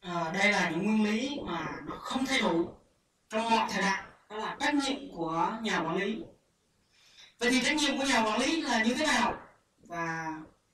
Đây là những nguyên lý mà nó không thay đổi trong mọi thời đại, đó là trách nhiệm của nhà quản lý. Vậy thì trách nhiệm của nhà quản lý là như thế nào, và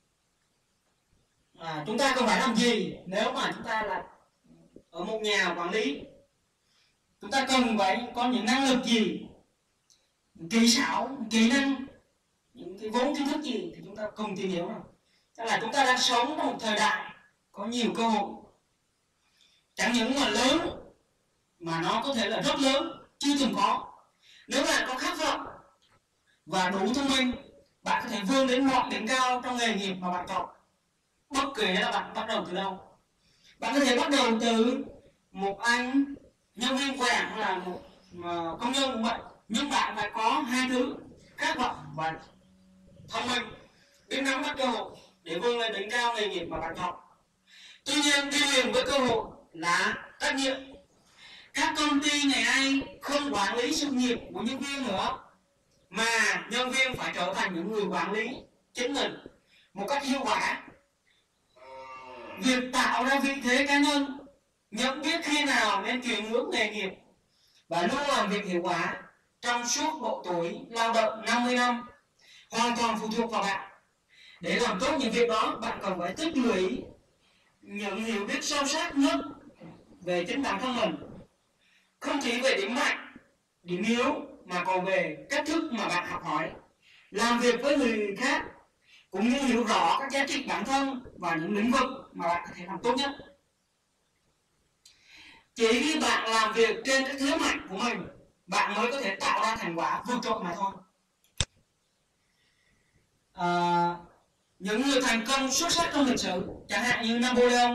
chúng ta cần phải làm gì nếu mà chúng ta là ở một nhà quản lý? Chúng ta cần phải có những năng lực gì, những kỹ xảo, kỹ năng, những cái vốn kiến thức gì thì chúng ta cùng tìm hiểu nào. Tức là chúng ta đang sống trong một thời đại có nhiều cơ hội, chẳng những mà lớn mà nó có thể là rất lớn, chưa từng có. Nếu bạn có khát vọng và đủ thông minh, bạn có thể vươn đến mọi đỉnh cao trong nghề nghiệp mà bạn chọn, bất kể là bạn bắt đầu từ đâu. Bạn có thể bắt đầu từ một anh nhân viên quèn hay là một công nhân cũng vậy, nhưng bạn phải có hai thứ: khát vọng và thông minh, biết nắm bắt cơ hội để vươn lên đỉnh cao nghề nghiệp mà bạn chọn. Tuy nhiên, đi liền với cơ hội là trách nhiệm. Các công ty ngày nay không quản lý sự nghiệp của nhân viên nữa, mà nhân viên phải trở thành những người quản lý chính mình một cách hiệu quả. Việc tạo ra vị thế cá nhân, nhận biết khi nào nên chuyển hướng nghề nghiệp và luôn làm việc hiệu quả trong suốt độ tuổi lao động 50 năm hoàn toàn phụ thuộc vào bạn. Để làm tốt những việc đó, bạn cần phải tích lũy những hiểu biết sâu sắc nhất về chính bản thân mình, không chỉ về điểm mạnh, điểm yếu, mà còn về cách thức mà bạn học hỏi, làm việc với người khác, cũng như hiểu rõ các giá trị bản thân và những lĩnh vực mà bạn có thể làm tốt nhất. Chỉ khi bạn làm việc trên các thế mạnh của mình, bạn mới có thể tạo ra thành quả vượt trội mà thôi. Những người thành công xuất sắc trong lịch sử, chẳng hạn như Napoleon,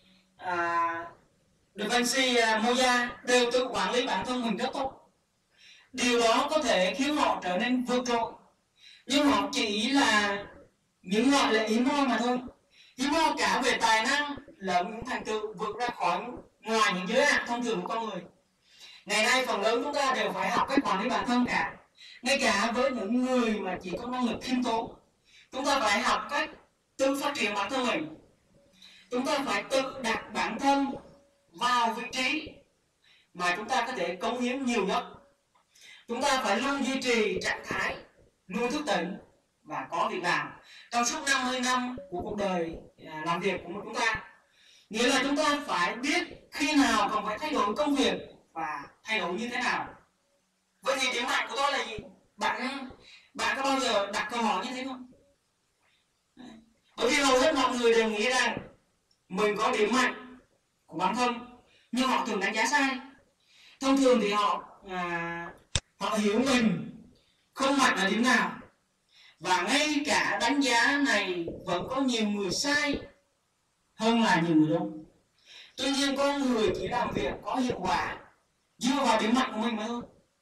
Da Vinci, Mozart, đều tự quản lý bản thân mình rất tốt. Điều đó có thể khiến họ trở nên vượt trội, nhưng họ chỉ là những ngoại lệ hiếm hoi mà thôi. Hiếm hoi cả về tài năng lẫn những thành tựu vượt ra khỏi ngoài những giới hạn thông thường của con người. Ngày nay phần lớn chúng ta đều phải học cách quản lý bản thân cả. Ngay cả với những người mà chỉ có năng lực khiêm tốn, chúng ta phải học cách tự phát triển bản thân mình. Chúng ta phải tự đặt bản thân vào vị trí mà chúng ta có thể cống hiến nhiều nhất. Chúng ta phải luôn duy trì trạng thái luôn thức tỉnh và có việc làm trong suốt 50 năm của cuộc đời làm việc của chúng ta. Nghĩa là chúng ta phải biết khi nào cần phải thay đổi công việc và thay đổi như thế nào. Vậy thì điểm mạnh của tôi là gì? Bạn có bao giờ đặt câu hỏi như thế không? Bởi vì hầu hết mọi người đều nghĩ rằng mình có điểm mạnh của bản thân, nhưng họ thường đánh giá sai. Thông thường thì họ hiểu mình không mạnh ở điểm nào, và ngay cả đánh giá này vẫn có nhiều người sai hơn là nhiều người đúng. Tuy nhiên, con người chỉ làm việc có hiệu quả dựa vào điểm mạnh của mình mà thôi.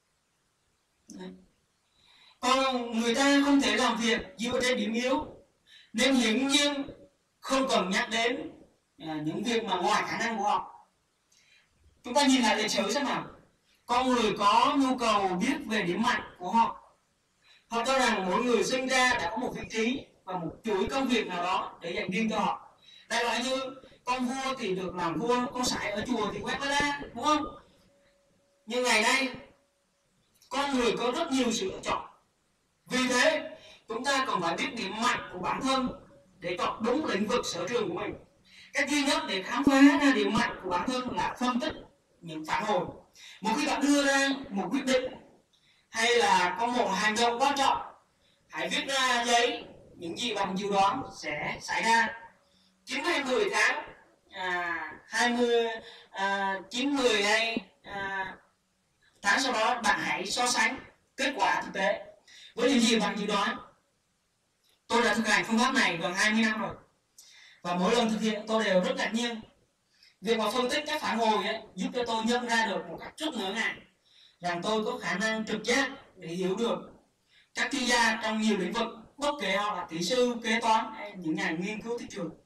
Còn người ta không thể làm việc dựa trên điểm yếu, nên hiển nhiên không cần nhắc đến những việc mà ngoài khả năng của họ. Chúng ta nhìn lại lịch sử xem nào. Con người có nhu cầu biết về điểm mạnh của họ. Họ cho rằng mỗi người sinh ra đã có một vị trí và một chuỗi công việc nào đó để dành riêng cho họ. Đại loại như con vua thì được làm vua, con sải ở chùa thì quét ra, đúng không? Nhưng ngày nay, con người có rất nhiều sự lựa chọn. Vì thế, chúng ta cần phải biết điểm mạnh của bản thân để chọn đúng lĩnh vực sở trường của mình. Cách duy nhất để khám phá ra điểm mạnh của bản thân là phân tích những phản hồi. Một khi bạn đưa ra một quyết định hay là có một hành động quan trọng, hãy viết ra giấy những gì bạn dự đoán sẽ xảy ra. 9 hay 10 tháng, 20, 9, 10 hay tháng sau đó, bạn hãy so sánh kết quả thực tế với những gì bạn dự đoán. Tôi đã thực hành phương pháp này gần 20 năm rồi, và mỗi lần thực hiện tôi đều rất ngạc nhiên. Việc mà phân tích các phản hồi ấy, giúp cho tôi nhận ra được một cách rất ngỡ ngàng rằng tôi có khả năng trực giác để hiểu được các chuyên gia trong nhiều lĩnh vực, bất kể họ là kỹ sư, kế toán hay những nhà nghiên cứu thị trường.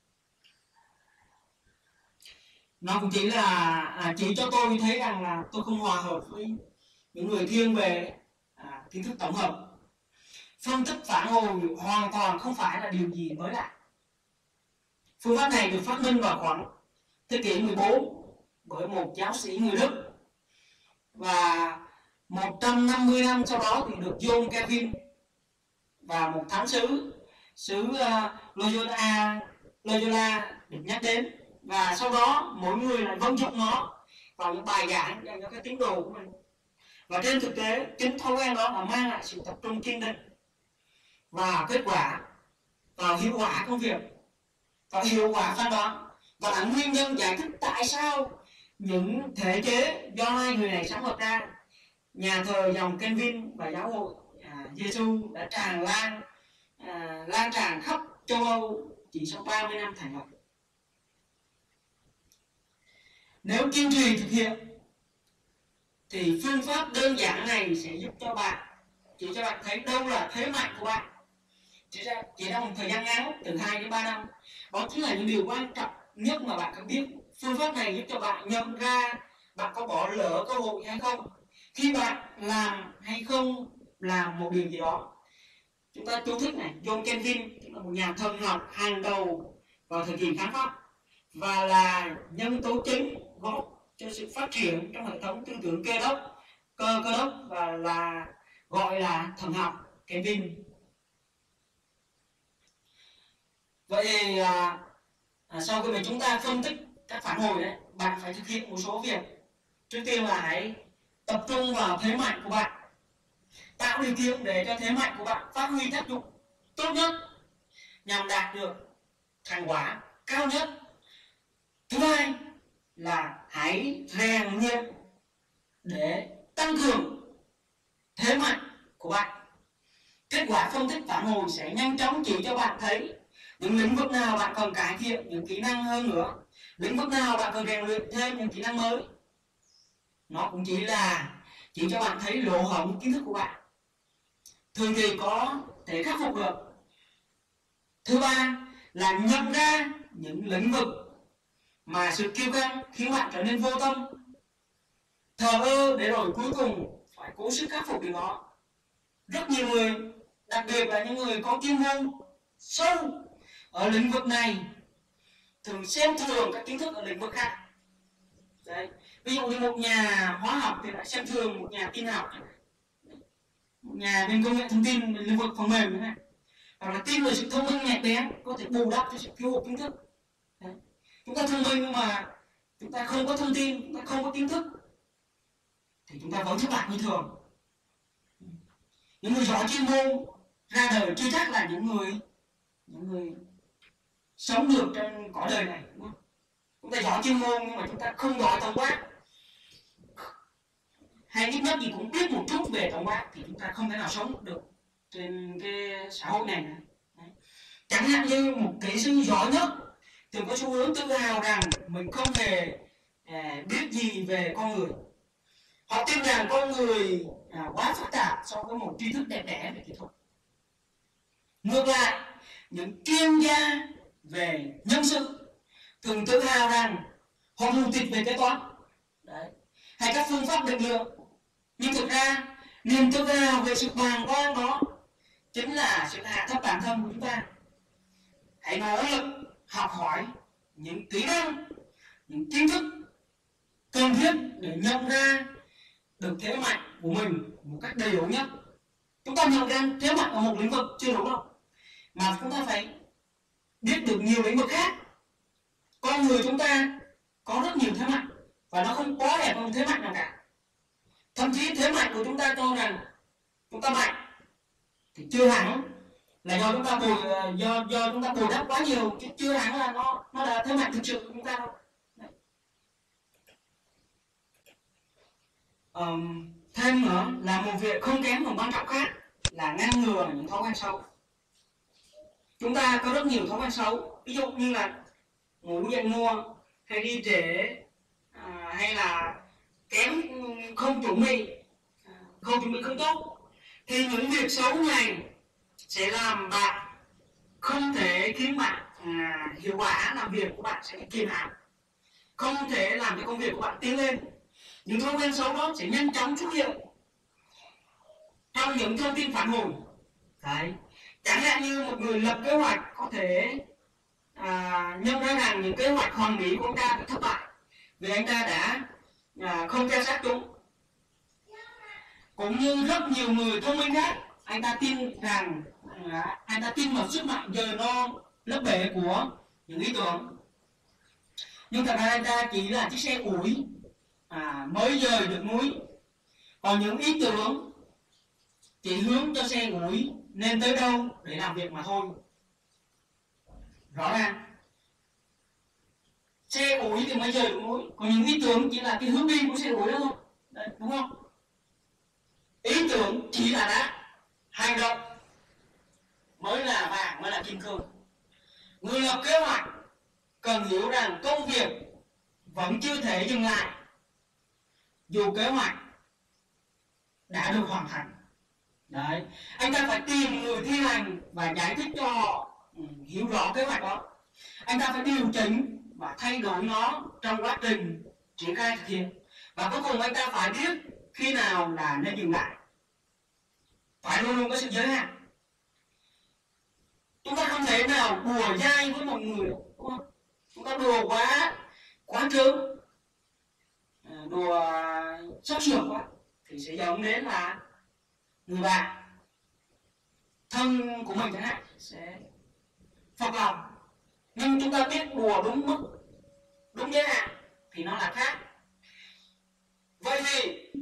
Nó cũng chỉ là chỉ cho tôi thấy rằng là tôi không hòa hợp với những người thiên về kiến thức tổng hợp. Phân tích phản hồi hoàn toàn không phải là điều gì mới lạ. Phương pháp này được phát minh vào khoảng thế kỷ 14 bởi một giáo sĩ người Đức, và 150 năm sau đó thì được John Calvin và một thánh xứ Loyola được nhắc đến, và sau đó mỗi người lại vận dụng nó vào những bài giảng dành cho các tín đồ của mình. Và trên thực tế chính thói quen đó là mang lại sự tập trung kiên định và kết quả, vào hiệu quả công việc, và hiệu quả phán đoán, và là nguyên nhân giải thích tại sao những thể chế do hai người này sáng lập ra, nhà thờ dòng Calvin và giáo hội Giêsu đã lan tràn khắp châu Âu chỉ sau 30 năm thành lập. Nếu kiên trì thực hiện thì phương pháp đơn giản này sẽ giúp cho bạn, chỉ cho bạn thấy đâu là thế mạnh của bạn chỉ trong một thời gian ngắn từ 2 đến 3 năm. Đó chính là những điều quan trọng nhất mà bạn cần biết. Phương pháp này giúp cho bạn nhận ra bạn có bỏ lỡ cơ hội hay không khi bạn làm hay không làm một điều gì đó. Chúng ta chú thích này, John Calvin là một nhà thần học hàng đầu vào thời kỳ kháng Pháp và là nhân tố chính góp cho sự phát triển trong hệ thống tư tưởng cơ đốc và là gọi là thần học Calvin. Vậy sau khi mà chúng ta phân tích các phản hồi đấy, bạn phải thực hiện một số việc. Trước tiên là hãy tập trung vào thế mạnh của bạn, tạo điều kiện để cho thế mạnh của bạn phát huy tác dụng tốt nhất nhằm đạt được thành quả cao nhất. Thứ hai là hãy rèn luyện để tăng cường thế mạnh của bạn. Kết quả phân tích phản hồi sẽ nhanh chóng chỉ cho bạn thấy những lĩnh vực nào bạn cần cải thiện những kỹ năng hơn nữa, lĩnh vực nào bạn cần rèn luyện thêm những kỹ năng mới. Nó cũng chỉ cho bạn thấy lỗ hổng kiến thức của bạn, thường thì có thể khắc phục được. Thứ ba là nhận ra những lĩnh vực mà sự kiêu căng khiến bạn trở nên vô tâm, thờ ơ, để rồi cuối cùng phải cố sức khắc phục điều đó. Rất nhiều người, đặc biệt là những người có chuyên môn sâu ở lĩnh vực này, thường xem thường các kiến thức ở lĩnh vực khác. Đấy. Ví dụ như một nhà hóa học thì lại xem thường một nhà tin học, một nhà bên công nghệ thông tin, lĩnh vực phần mềm chẳng hạn, hoặc là tin về sự thông minh nhạy bén có thể bù đắp cho sự thiếu hụt kiến thức. Đấy. Chúng ta thông minh nhưng mà chúng ta không có thông tin, chúng ta không có kiến thức thì chúng ta vẫn thất bại như thường. Những người giỏi chuyên môn ra đời chưa chắc là những người sống được trên cõi đời này, đúng không? Chúng ta giỏi chuyên môn nhưng mà chúng ta không giỏi tổng quát, hay ít nhất gì cũng biết một chút về tổng quát, thì chúng ta không thể nào sống được trên cái xã hội này. Chẳng hạn như một kỹ sư giỏi nhất thường có xu hướng tự hào rằng mình không hề biết gì về con người. Họ tin rằng con người quá phức tạp so với một tri thức đẹp đẽ về kỹ thuật. Ngược lại, những chuyên gia về nhân sự thường tự hào rằng họ mù tịt về kế toán. Đấy. Hay các phương pháp định lượng. Nhưng thực ra niềm tự hào về sự bàng quan đó chính là sự hạ thấp bản thân của chúng ta. Hãy nỗ lực học hỏi những kỹ năng, những kiến thức cần thiết để nhận ra được thế mạnh của mình một cách đầy đủ nhất. Chúng ta nhận ra thế mạnh ở một lĩnh vực chưa đủ đâu, mà chúng ta phải biết được nhiều lĩnh vực khác. Con người chúng ta có rất nhiều thế mạnh và nó không quá đẹp hơn thế mạnh nào cả. Thậm chí thế mạnh của chúng ta cho rằng chúng ta mạnh thì chưa hẳn là do chúng ta bồi đắp quá nhiều, chứ chưa hẳn là nó là thế mạnh thực sự của chúng ta đâu. Thêm nữa là một việc không kém phần quan trọng khác là ngăn ngừa những thói quen xấu. Chúng ta có rất nhiều thói quen xấu, ví dụ như là ngủ dậy muộn, hay đi trễ, hay là không chuẩn bị không tốt. Thì những việc xấu này sẽ làm bạn không thể khiến bạn hiệu quả làm việc của bạn sẽ bị kiềm hãm, không thể làm cho công việc của bạn tiến lên. Những thói quen xấu đó sẽ nhanh chóng xuất hiện trong những thông tin phản hồi. Đấy. Chẳng hạn như một người lập kế hoạch có thể nhận ra rằng những kế hoạch hoàn mỹ của anh ta bị thất bại vì anh ta đã không theo sát chúng. Cũng như rất nhiều người thông minh khác, anh ta tin rằng anh ta tin vào sức mạnh dời no lớp bể của những ý tưởng. Nhưng thật ra anh ta chỉ là chiếc xe ủi mới dời được núi. Còn những ý tưởng chỉ hướng cho xe ủi nên tới đâu để làm việc mà thôi. Rõ ràng xe ủi thì mới dời được núi, còn những ý tưởng chỉ là cái hướng đi của xe ủi đó thôi. Đấy, đúng không? Ý tưởng chỉ là đá, hành động mới là vàng, mới là kim cương. Người lập kế hoạch cần hiểu rằng công việc vẫn chưa thể dừng lại dù kế hoạch đã được hoàn thành. Đấy, anh ta phải tìm người thi hành và giải thích cho họ hiểu rõ kế hoạch đó. Anh ta phải điều chỉnh và thay đổi nó trong quá trình triển khai thực hiện. Và cuối cùng anh ta phải biết khi nào là nên dừng lại. Phải luôn luôn có sự giới hạn. Chúng ta không thể nào đùa dai với một người, đúng không? Chúng ta đùa quá trớn, đùa sắp sửa quá thì sẽ dẫn đến là người bạn thân của mình chẳng hạn sẽ phật lòng. Nhưng chúng ta biết đùa đúng mức, đúng giới hạn thì nó là khác. Vậy thì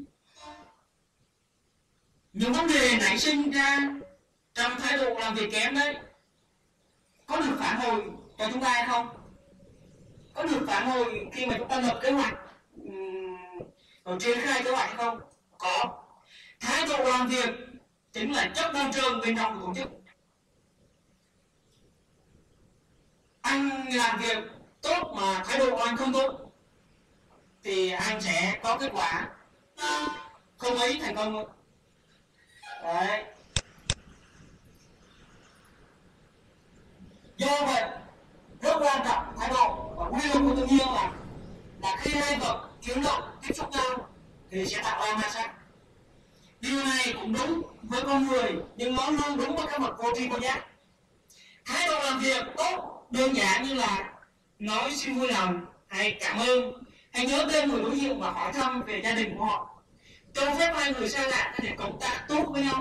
những vấn đề nảy sinh ra trong thái độ làm việc kém đấy có được phản hồi cho chúng ta hay không? Có được phản hồi khi mà chúng ta lập kế hoạch rồi triển khai kế hoạch hay không? Có. Thái độ làm việc chính là chất môi trường bên trong của tổ chức. Anh làm việc tốt mà thái độ của anh không tốt thì anh sẽ có kết quả không mấy thành công đâu. Đấy. Do vậy rất quan trọng thái độ, và quy luật của tự nhiên là khi hai vật chuyển động tiếp xúc nhau thì sẽ tạo ra ma sát. Điều này cũng đúng với con người nhưng nó luôn đúng với các vật vô tri vô giác. Thái độ làm việc tốt đơn giản như là nói xin vui lòng, hay cảm ơn, hay nhớ tên người đối diện và hỏi thăm về gia đình của họ, cho phép hai người xa lạ có thể cộng tác tốt với nhau.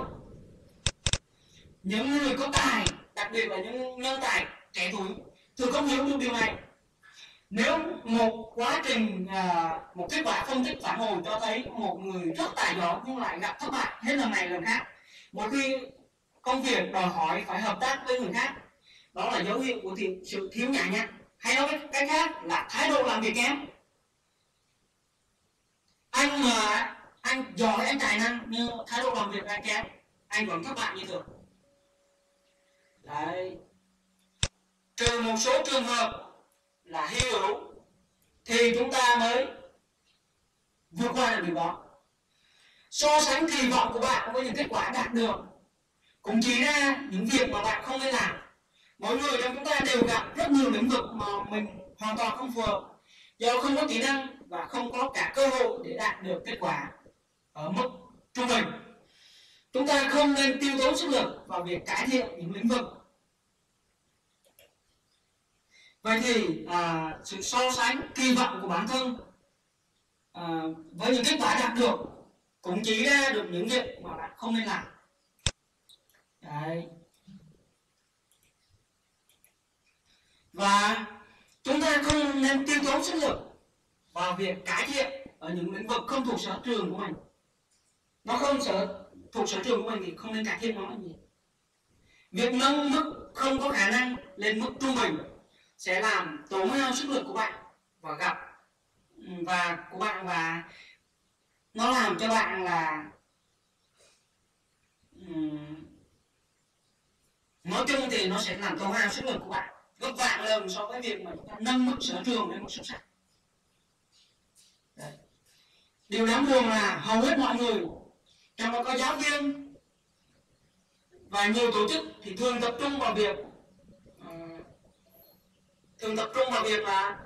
Những người có tài, đặc biệt là những nhân tài trẻ tuổi, thường không hiểu được điều này. Nếu một quá trình, một kết quả phân tích phản hồi cho thấy một người rất tài giỏi nhưng lại gặp thất bại hết lần này lần khác, mỗi khi công việc đòi hỏi phải hợp tác với người khác, đó là dấu hiệu của sự thiếu nhã nhặn, hay nói cách khác là thái độ làm việc kém. Anh mà anh giỏi, anh tài năng nhưng thái độ làm việc anh kém, anh vẫn thất bại như thường. Đấy. Trừ một số trường hợp là hy hữu thì chúng ta mới vượt qua được điều đó. So sánh kỳ vọng của bạn với những kết quả đạt được cũng chỉ ra những việc mà bạn không nên làm. Mỗi người trong chúng ta đều gặp rất nhiều lĩnh vực mà mình hoàn toàn không phù hợp, do không có kỹ năng và không có cả cơ hội để đạt được kết quả ở mức trung bình. Chúng ta không nên tiêu tốn sức lực vào việc cải thiện những lĩnh vực. Vậy thì sự so sánh kỳ vọng của bản thân với những kết quả đạt được cũng chỉ ra được những việc mà bạn không nên làm. Đấy. Và chúng ta không nên tiêu tốn sức lực vào việc cải thiện ở những lĩnh vực không thuộc sở trường của mình. Nó không thuộc sở trường của mình thì không nên cải thiện nó làm gì. Việc nâng mức không có khả năng lên mức trung bình sẽ làm tốn hao sức lực của bạn và nó làm cho bạn là nói chung thì nó sẽ làm tốn hao sức lực của bạn gấp vạn lần so với việc mà chúng ta nâng mức sở trường lên mức xuất sắc. Điều đáng buồn là hầu hết mọi người, trong đó có giáo viên và nhiều tổ chức, thì thường tập trung vào việc là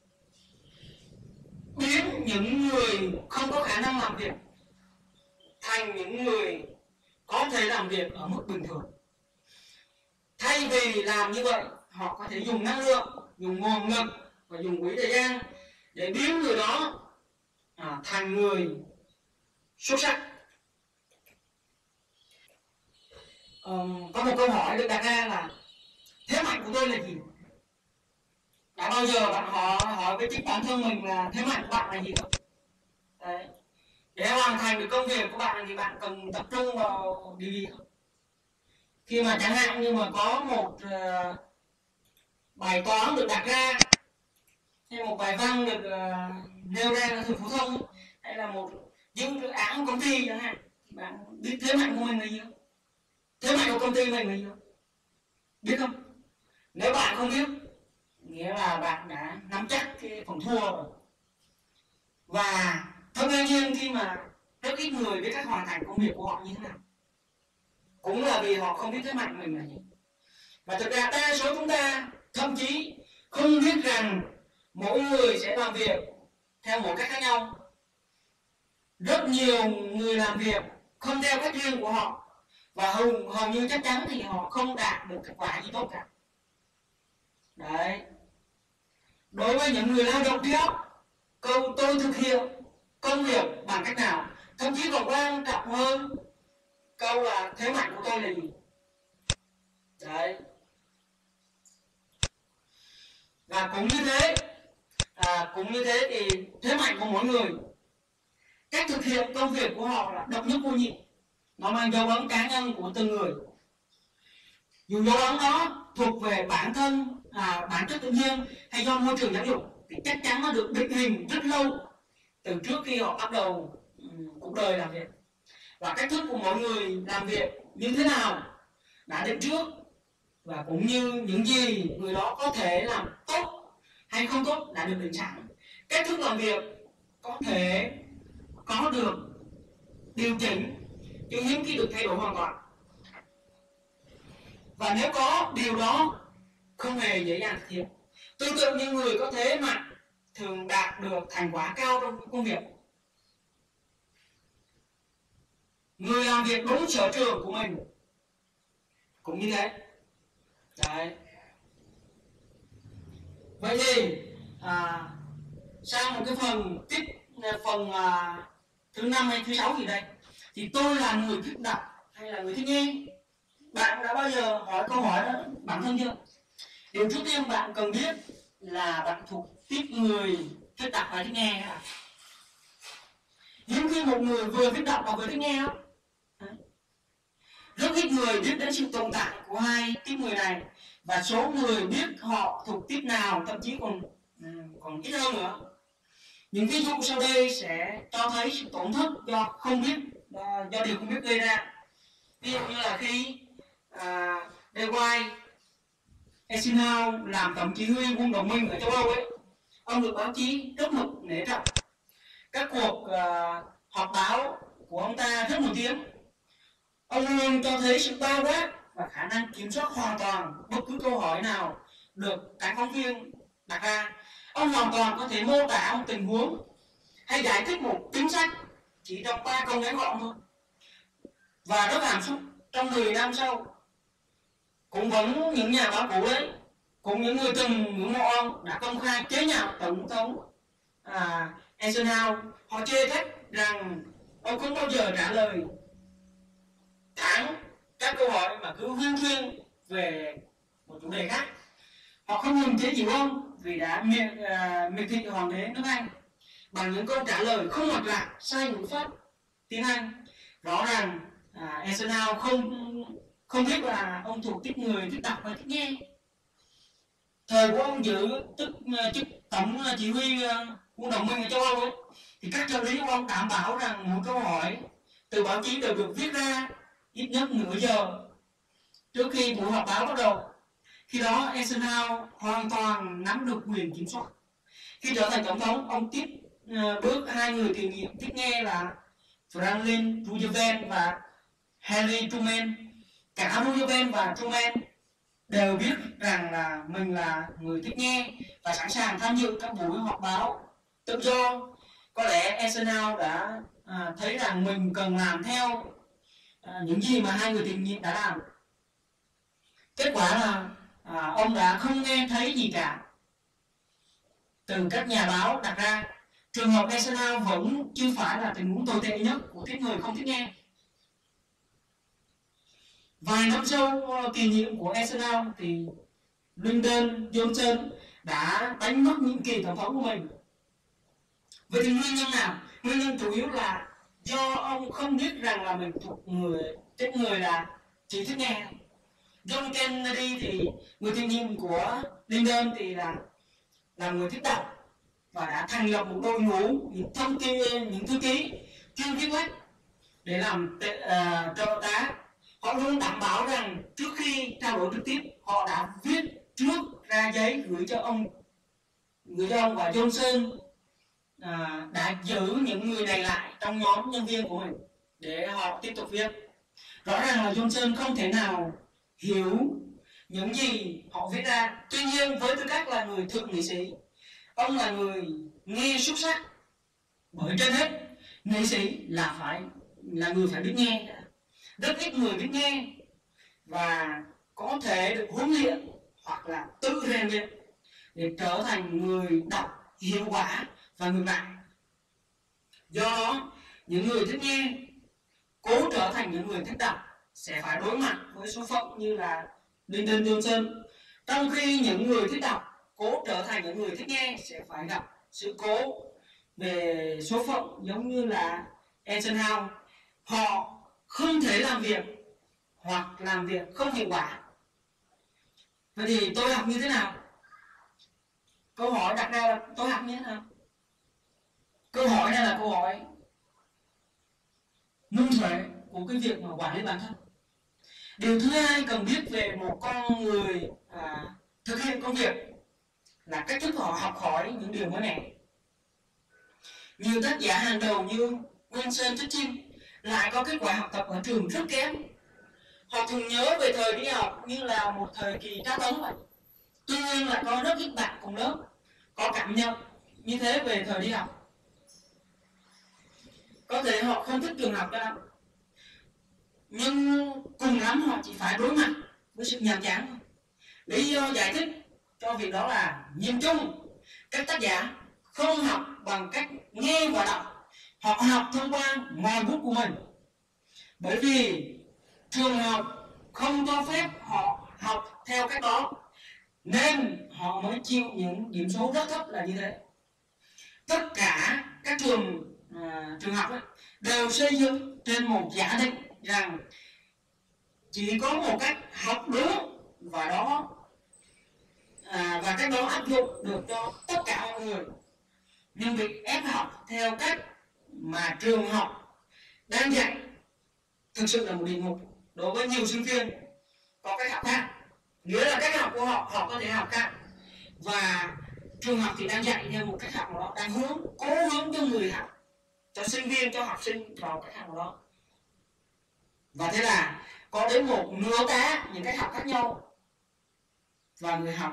biến những người không có khả năng làm việc thành những người có thể làm việc ở mức bình thường. Thay vì làm như vậy, họ có thể dùng năng lượng, dùng nguồn lực và dùng quỹ thời gian để biến người đó thành người xuất sắc. Có một câu hỏi được đặt ra là thế mạnh của tôi là gì? Đã bao giờ bạn hỏi với chính bản thân mình là thế mạnh của bạn là gì không? Đấy. Để hoàn thành được công việc của bạn thì bạn cần tập trung vào điều gì không? Khi mà chẳng hạn như mà có một bài toán được đặt ra, hay một bài văn được nêu ra là thường phổ thông, hay là một dự án công ty chẳng hạn, bạn biết thế mạnh của mình là gì không? Thế mạnh của công ty mình là gì không? Biết không? Nếu bạn không biết, nghĩa là bạn đã nắm chắc cái phần thua rồi. Và thật ngạc nhiên khi mà rất ít người biết cách hoàn thành công việc của họ như thế nào, cũng là vì họ không biết thế mạnh mình là gì. Và thực ra đa số chúng ta thậm chí không biết rằng mỗi người sẽ làm việc theo một cách khác nhau. Rất nhiều người làm việc không theo cách riêng của họ, và hầu như chắc chắn thì họ không đạt được kết quả gì tốt cả. Đấy. Đối với những người lao động trí óc, câu tôi thực hiện công việc bằng cách nào thậm chí còn quan trọng hơn câu là thế mạnh của tôi là gì. Đấy. Và cũng như thế thì thế mạnh của mỗi người, cách thực hiện công việc của họ là độc nhất vô nhị, nó mang dấu ấn cá nhân của từng người. Dù dấu ấn đó thuộc về bản thân, bản chất tự nhiên hay do môi trường giáo dục, thì chắc chắn nó được định hình rất lâu từ trước khi họ bắt đầu cuộc đời làm việc. Và cách thức của mỗi người làm việc như thế nào đã định trước, và cũng như những gì người đó có thể làm tốt hay không tốt đã được định sẵn. Cách thức làm việc có thể có được điều chỉnh, nhưng hiếm khi được thay đổi hoàn toàn. Và nếu có điều đó không hề dễ dàng thực hiện. Tương tự như người có thế mạnh thường đạt được thành quả cao trong công việc. Người làm việc đúng sở trường của mình cũng như thế. Đấy. Vậy thì sang một cái phần thứ 5 hay thứ 6 gì đây, thì tôi là người thích đọc hay là người thích nghe? Bạn đã bao giờ hỏi câu hỏi đó bản thân chưa? Điều trước tiên bạn cần biết là bạn thuộc tiếp người thích đọc hay thích nghe hả? Hiếm khi một người vừa thích đọc và vừa thích nghe đó. Rất ít người biết đến sự tồn tại của hai tiếp người này, và số người biết họ thuộc tiếp nào thậm chí còn ít hơn nữa. Những ví dụ sau đây sẽ cho thấy sự tổn thất do điều không biết gây ra. Ví dụ như là khi Dwight Eisenhower làm tổng chỉ huy quân đồng minh ở châu Âu ấy, ông được báo chí rất mực nể trọng. Các cuộc họp báo của ông ta rất nổi tiếng. Ông luôn cho thấy sự bao quát và khả năng kiểm soát hoàn toàn bất cứ câu hỏi nào được các phóng viên đặt ra. Ông hoàn toàn có thể mô tả một tình huống hay giải thích một chính sách chỉ trong 3 câu ngắn gọn thôi. Và rất hàm xúc, trong 10 năm sau, cũng vẫn những nhà báo cũ đấy, cũng những người từng ngưỡng mộ ông đã công khai chế nhạo tổng thống Eisenhower. Họ chê trách rằng ông không bao giờ trả lời thẳng các câu hỏi mà cứ huyên thuyên về một chủ đề khác. Họ không ngừng chế giễu ông vì đã miệt thị hoàng đế nước Anh bằng những câu trả lời không mạch lạc, sai ngữ pháp tiếng Anh. Rõ ràng Eisenhower không biết là ông thuộc tiếp người thích đọc và thích nghe. Thời của ông giữ chức tổng chỉ huy quân đồng minh ở châu Âu ấy, thì các trợ lý của ông đảm bảo rằng mỗi câu hỏi từ báo chí đều được viết ra ít nhất nửa giờ trước khi buổi họp báo bắt đầu. Khi đó Eisenhower hoàn toàn nắm được quyền kiểm soát. Khi trở thành tổng thống, ông tiếp bước hai người tiền nhiệm thích nghe là Franklin Roosevelt và Harry Truman. Cả Roosevelt và Truman đều biết rằng là mình là người thích nghe và sẵn sàng tham dự các buổi họp báo tự do. Có lẽ Eisenhower đã thấy rằng mình cần làm theo những gì mà hai người tiền nhiệm đã làm. Kết quả là ông đã không nghe thấy gì cả. Từ các nhà báo đặt ra, trường hợp Arsenal vẫn chưa phải là tình huống tồi tệ nhất của tiếp người không thích nghe. Vài năm sau kỳ nhiệm của Arsenal thì Lyndon Johnson đã đánh mất nhiệm kỳ tổng thống của mình. Vậy thì nguyên nhân nào? Nguyên nhân chủ yếu là do ông không biết rằng là mình thuộc tiếp người là chỉ thích nghe. John Kennedy thì người tiền nhiệm của Lyndon thì là người thích đọc và đã thành lập một đội ngũ những thư ký chuyên viết lách để làm trợ tá. Họ luôn đảm bảo rằng trước khi trao đổi trực tiếp, họ đã viết trước ra giấy gửi cho ông và Johnson đã giữ những người này lại trong nhóm nhân viên của mình để họ tiếp tục viết. Rõ ràng là Johnson không thể nào hiểu những gì họ viết ra. Tuy nhiên với tư cách là người thượng nghị sĩ, ông là người nghe xuất sắc. Bởi trên hết, nghệ sĩ là người phải biết nghe. Rất ít người biết nghe và có thể được huấn luyện hoặc là tự rèn luyện để trở thành người đọc hiệu quả và ngược lại. Do đó, những người thích nghe cố trở thành những người thích đọc sẽ phải đối mặt với số phận như là Lyndon Johnson, trong khi những người thích đọc cố trở thành những người thích nghe sẽ phải gặp sự cố về số phận giống như là Eisenhower. Họ không thể làm việc hoặc làm việc không hiệu quả. Vậy thì tôi học như thế nào? Câu hỏi đặt ra là tôi học như thế nào? Câu hỏi này là câu hỏi nung thuế của cái việc mà quản lý bản thân. Điều thứ hai cần biết về một con người thực hiện công việc là cách thức họ học hỏi những điều mới mẻ. Nhiều tác giả hàng đầu như Winston Churchill lại có kết quả học tập ở trường rất kém. Họ thường nhớ về thời đi học như là một thời kỳ tra tấn vậy. Tuy nhiên lại có rất ít bạn cùng lớp có cảm nhận như thế về thời đi học. Có thể họ không thích trường học cho lắm, nhưng cùng lắm họ chỉ phải đối mặt với sự nhàm chán thôi. Lý do giải thích cho việc đó là nhìn chung các tác giả không học bằng cách nghe và đọc, họ học thông qua ngòi bút của mình. Bởi vì trường học không cho phép họ học theo cách đó, nên họ mới chịu những điểm số rất thấp là như thế. Tất cả các trường học đều xây dựng trên một giả định rằng chỉ có một cách học đúng và cách đó áp dụng được cho tất cả mọi người. Nhưng việc ép học theo cách mà trường học đang dạy thực sự là một địa ngục đối với nhiều sinh viên có cách học khác. Nghĩa là cách học của họ có thể học khác, và trường học thì đang dạy theo một cách học đó, đang cố hướng cho người học, cho sinh viên, cho học sinh vào cách học đó. Và thế là có đến một nửa tá những cách học khác nhau, và người học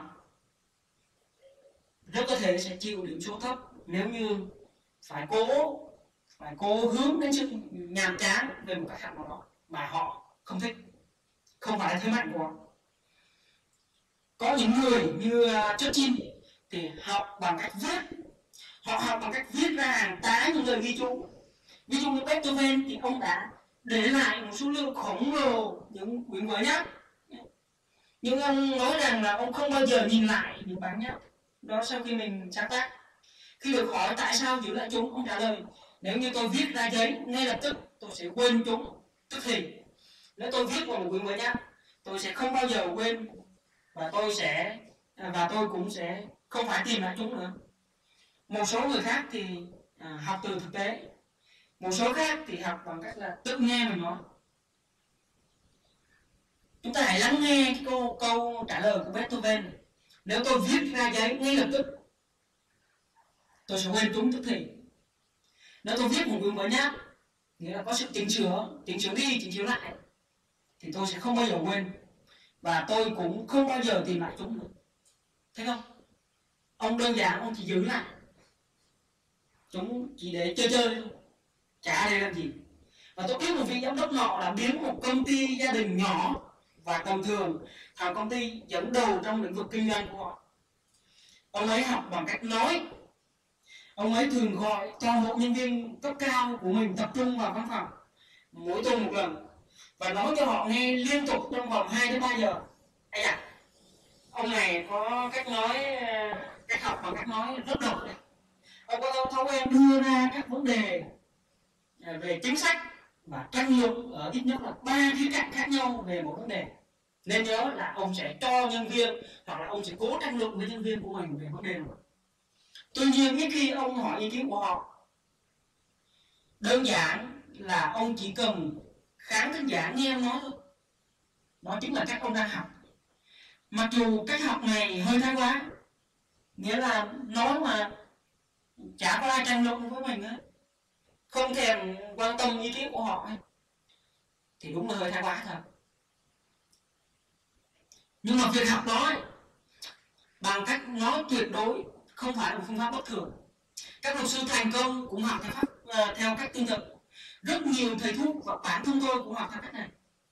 rất có thể sẽ chịu điểm số thấp nếu như phải cố hướng đến sự nhàm chán về một cách học nào đó mà họ không thích, không phải là thế mạnh của họ. Có những người như Churchill thì học bằng cách viết, họ học bằng cách viết ra hàng tá những lời ghi chú. Ví dụ như Beethoven thì ông đã để lại một số lượng khổng lồ những quyển vở nháp, nhưng ông nói rằng là ông không bao giờ nhìn lại những bản nháp đó sau khi mình sáng tác. Khi được hỏi tại sao giữ lại chúng, ông trả lời: nếu như tôi viết ra giấy ngay lập tức tôi sẽ quên chúng tức thì. Nếu tôi viết vào một quyển vở nháp, tôi sẽ không bao giờ quên, và tôi cũng sẽ không phải tìm lại chúng nữa. Một số người khác thì học từ thực tế, một số khác thì học bằng cách là tự nghe mình nói. Chúng ta hãy lắng nghe cái câu trả lời của Beethoven: nếu tôi viết ra giấy ngay lập tức tôi sẽ quên chúng tức thì. Nếu tôi viết một quyển vở nháp, nghĩa là có sự chỉnh sửa đi chỉnh sửa lại, thì tôi sẽ không bao giờ quên, và tôi cũng không bao giờ tìm lại chúng nữa. Thấy không? Ông đơn giản ông chỉ giữ lại chúng chỉ để chơi thôi, chả để làm gì. Và tôi biết một vị giám đốc nọ là biến một công ty gia đình nhỏ và tầm thường vào công ty dẫn đầu trong lĩnh vực kinh doanh của họ. Ông ấy học bằng cách nói. Ông ấy thường gọi toàn bộ nhân viên cấp cao của mình tập trung vào văn phòng mỗi tuần một lần và nói cho họ nghe liên tục trong vòng 2 đến 3 giờ. Ây da, ông này có cách nói, cách học bằng cách nói rất độc đấy. Ông có thói quen đưa ra các vấn đề về chính sách và tranh luận ở ít nhất là 3 khía cạnh khác nhau về một vấn đề. Nên nhớ là ông sẽ cho nhân viên hoặc là ông sẽ cố tranh luận với nhân viên của mình về vấn đề này. Tuy nhiên ít khi ông hỏi ý kiến của họ. Đơn giản là ông chỉ cần khán thính giả nghe ông nói thôi. Đó chính là cách ông đang học. Mặc dù cách học này hơi thái quá, nghĩa là nói mà chả có ai tranh luận với mình hết, không thèm quan tâm ý kiến của họ ấy, thì đúng là hơi thái quá thật. Nhưng mà việc học đó ấy, bằng cách nói tuyệt đối không phải là một phương pháp bất thường. Các luật sư thành công cũng học theo cách tương tự. Rất nhiều thầy thuốc và bản thân tôi cũng học theo cách này.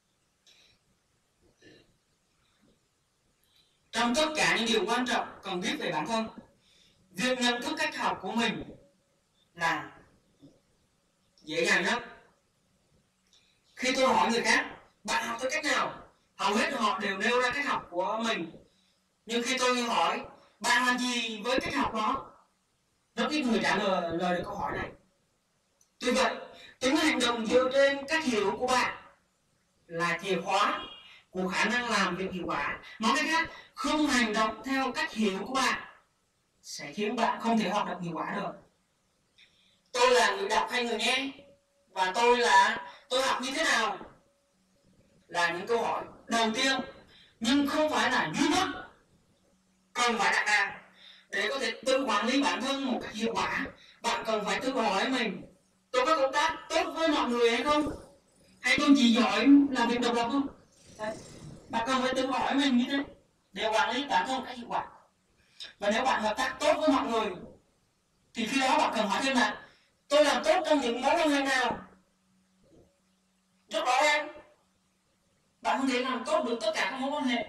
Trong tất cả những điều quan trọng cần biết về bản thân, việc nhận thức cách học của mình là dễ dàng nhất. Khi tôi hỏi người khác, bạn học theo cách nào? Hầu hết họ đều nêu ra cách học của mình. Nhưng khi tôi hỏi, bạn làm gì với cách học đó? Rất ít người trả lời được câu hỏi này. Tuy vậy, tính hành động dựa trên cách hiểu của bạn là chìa khóa của khả năng làm việc hiệu quả. Nói cách khác, không hành động theo cách hiểu của bạn sẽ khiến bạn không thể hoạt động hiệu quả được. Tôi là người đọc hay người nghe? Và tôi học như thế nào? Là những câu hỏi đầu tiên, nhưng không phải là duy nhất, cần phải đặt ra. Để có thể tự quản lý bản thân một cách hiệu quả, bạn cần phải tự hỏi mình, tôi có công tác tốt với mọi người hay không? Hay tôi chỉ giỏi làm việc độc lập không? Đấy. Bạn cần phải tự hỏi mình như thế để quản lý bản thân một cách hiệu quả. Và nếu bạn hợp tác tốt với mọi người thì khi đó bạn cần hỏi thêm là tôi làm tốt trong những mối quan hệ nào? Rất rõ ràng, bạn không thể làm tốt được tất cả các mối quan hệ.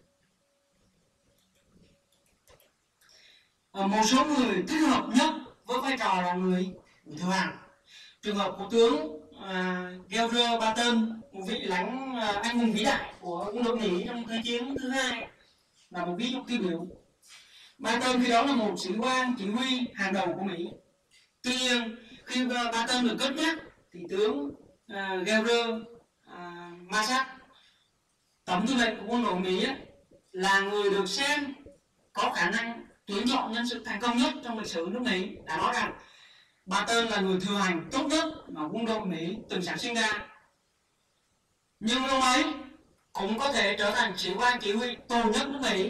Một số người thích hợp nhất với vai trò là người thừa hành. Trường hợp của tướng George Patton, một vị lãnh anh hùng vĩ đại của quân đội Mỹ trong Thế chiến thứ hai, là một ví dụ tiêu biểu. Patton khi đó là một sĩ quan chỉ huy hàng đầu của Mỹ. Tuy nhiên, khi Patton được cất nhắc thì tướng George Marshall, tổng tư lệnh của quân đội Mỹ ấy, là người được xem có khả năng tuyển chọn nhân sự thành công nhất trong lịch sử nước Mỹ, đã nói rằng Patton là người thừa hành tốt nhất mà quân đội Mỹ từng sản sinh ra. Nhưng ông ấy cũng có thể trở thành sĩ quan chỉ huy tồi nhất nước Mỹ.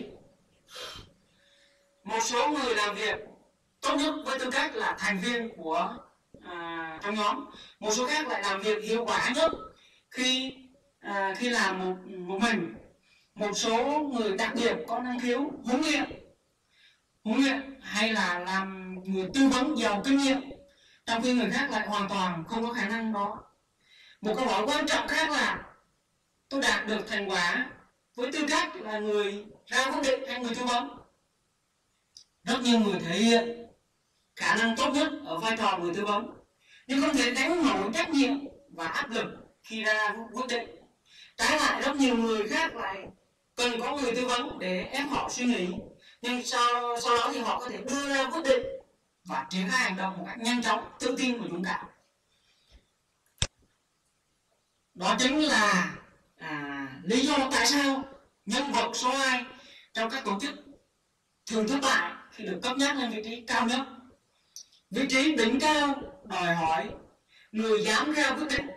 Một số người làm việc tốt nhất với tư cách là thành viên của trong nhóm, một số khác lại làm việc hiệu quả nhất khi làm một mình. Một số người đặc biệt có năng khiếu huấn luyện hay là làm người tư vấn giàu kinh nghiệm, trong khi người khác lại hoàn toàn không có khả năng đó. Một câu hỏi quan trọng khác là tôi đạt được thành quả với tư cách là người ra quyết định hay người tư vấn. Rất nhiều người thể hiện khả năng tốt nhất ở vai trò người tư vấn, nhưng không thể gánh nổi trách nhiệm và áp lực khi ra quyết định. Trái lại, rất nhiều người khác lại cần có người tư vấn để ép họ suy nghĩ, nhưng sau đó thì họ có thể đưa ra quyết định và triển khai hành động một cách nhanh chóng, tự tin và dũng cảm. Đó chính là lý do tại sao nhân vật số 2 trong các tổ chức thường thất bại khi được cấp nhắc lên vị trí cao nhất. Vị trí đỉnh cao đòi hỏi người dám ra quyết định.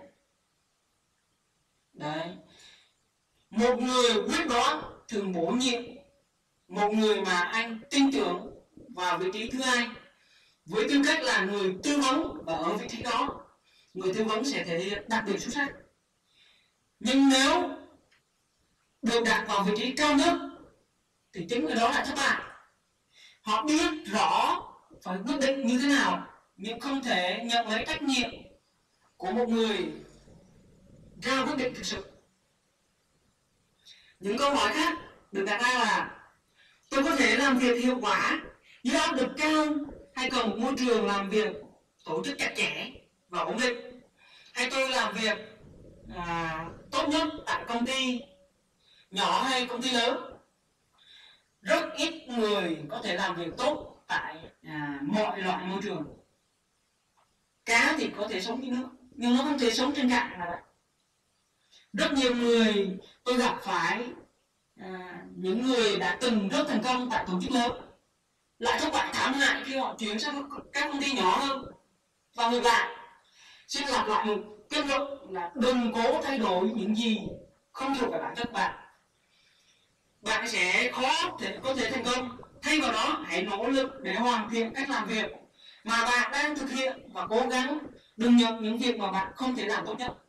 Đấy. Một người quyết đoán thường bổ nhiệm một người mà anh tin tưởng vào vị trí thứ hai với tư cách là người tư vấn, và ở vị trí đó người tư vấn sẽ thể hiện đặc biệt xuất sắc. Nhưng nếu được đặt vào vị trí cao nhất thì chính người đó là thất bại. Họ biết rõ phải quyết định như thế nào nhưng không thể nhận lấy trách nhiệm của một người ra quyết định thực sự. Những câu hỏi khác được đặt ra là tôi có thể làm việc hiệu quả dưới áp lực cao hay cần một môi trường làm việc tổ chức chặt chẽ và ổn định, hay tôi làm việc tốt nhất tại công ty nhỏ hay công ty lớn. Rất ít người có thể làm việc tốt tại mọi loại môi trường. Cá thì có thể sống dưới nước nhưng nó không thể sống trên cạn là vậy. Rất nhiều người tôi gặp phải, những người đã từng rất thành công tại tổ chức lớn lại thất bại thảm hại khi họ chuyển sang các công ty nhỏ hơn. Và ngược lại, xin lặp lại một kết luận là đừng cố thay đổi những gì không thuộc về bản chất bạn. Bạn sẽ có thể thành công. Thay vào đó, hãy nỗ lực để hoàn thiện cách làm việc mà bạn đang thực hiện và cố gắng đừng nhận những việc mà bạn không thể làm tốt nhất.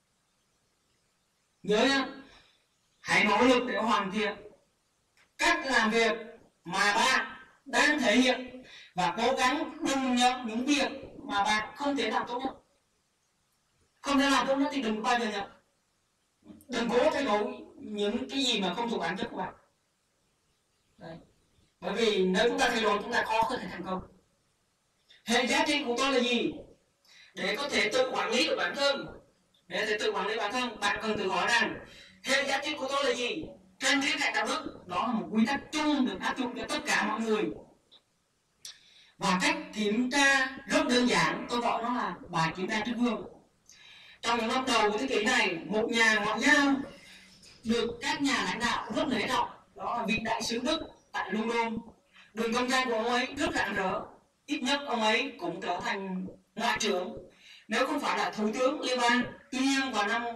Nhớ nhé, hãy nỗ lực để hoàn thiện cách làm việc mà bạn đang thể hiện và cố gắng đừng nhận những việc mà bạn không thể làm tốt nhất. Không thể làm tốt nhất thì đừng bao giờ nhận. Đừng cố thay đổi những cái gì mà không thuộc bản chất của bạn. Đấy. Bởi vì nếu chúng ta thay đổi, chúng ta khó có thể thành công. Hệ giá trị của tôi là gì? Để có thể tự quản lý được bản thân, bạn cần tự hỏi rằng hệ giá trị của tôi là gì? Trên khía cạnh đạo đức, đó là một quy tắc chung được áp dụng cho tất cả mọi người. Và cách kiểm tra rất đơn giản, tôi gọi nó là bài kiểm tra trước gương. Trong những năm đầu của thế kỷ này, một nhà ngoại giao được các nhà lãnh đạo rất nể trọng, đó là vị đại sứ Đức tại London. Đường công danh của ông ấy rất rạng rỡ, ít nhất ông ấy cũng trở thành ngoại trưởng, nếu không phải là thủ tướng liên bang. Tuy nhiên vào năm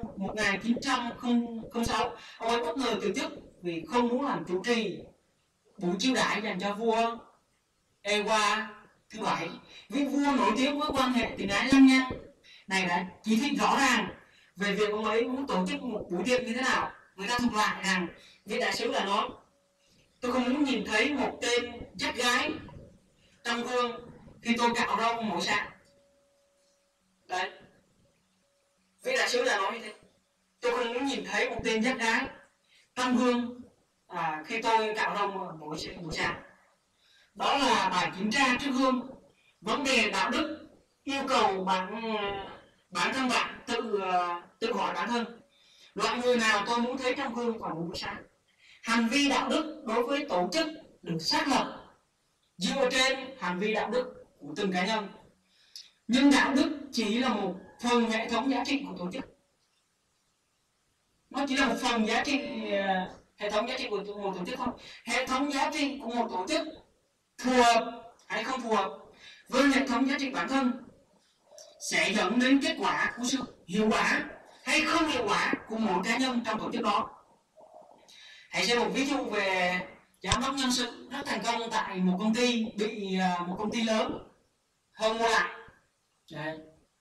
1906, ông ấy bất ngờ từ chức vì không muốn làm chủ trì buổi chiêu đãi dành cho vua Ewa thứ 7. Vị vua nổi tiếng với quan hệ tình ái lăng nhăng này đã chỉ thị rõ ràng về việc ông ấy muốn tổ chức một buổi tiệc như thế nào. Người ta thuật lại rằng vị đại sứ là nói: tôi không muốn nhìn thấy một tên dắt gái trong gương khi tôi cạo râu mỗi sáng. Đấy, vị đại sứ là nói như thế. Tôi không muốn nhìn thấy một tên dắt gái trong gương khi tôi cạo râu mỗi sáng. Đó là bài kiểm tra trước gương. Vấn đề đạo đức yêu cầu bản thân bạn tự hỏi bản thân: loại người nào tôi muốn thấy trong gương vào buổi sáng? Hành vi đạo đức đối với tổ chức được xác lập dựa trên hành vi đạo đức của từng cá nhân. Nhưng đạo đức chỉ là một phần hệ thống giá trị của tổ chức. Nó chỉ là một phần giá trị, hệ thống giá trị của một tổ chức thôi. Hệ thống giá trị của một tổ chức phù hợp hay không phù hợp với hệ thống giá trị bản thân sẽ dẫn đến kết quả của sự hiệu quả hay không hiệu quả của mỗi cá nhân trong tổ chức đó. Hãy xem một ví dụ về giám đốc nhân sự rất thành công tại một công ty bị một công ty lớn hơn mua lại. Đấy.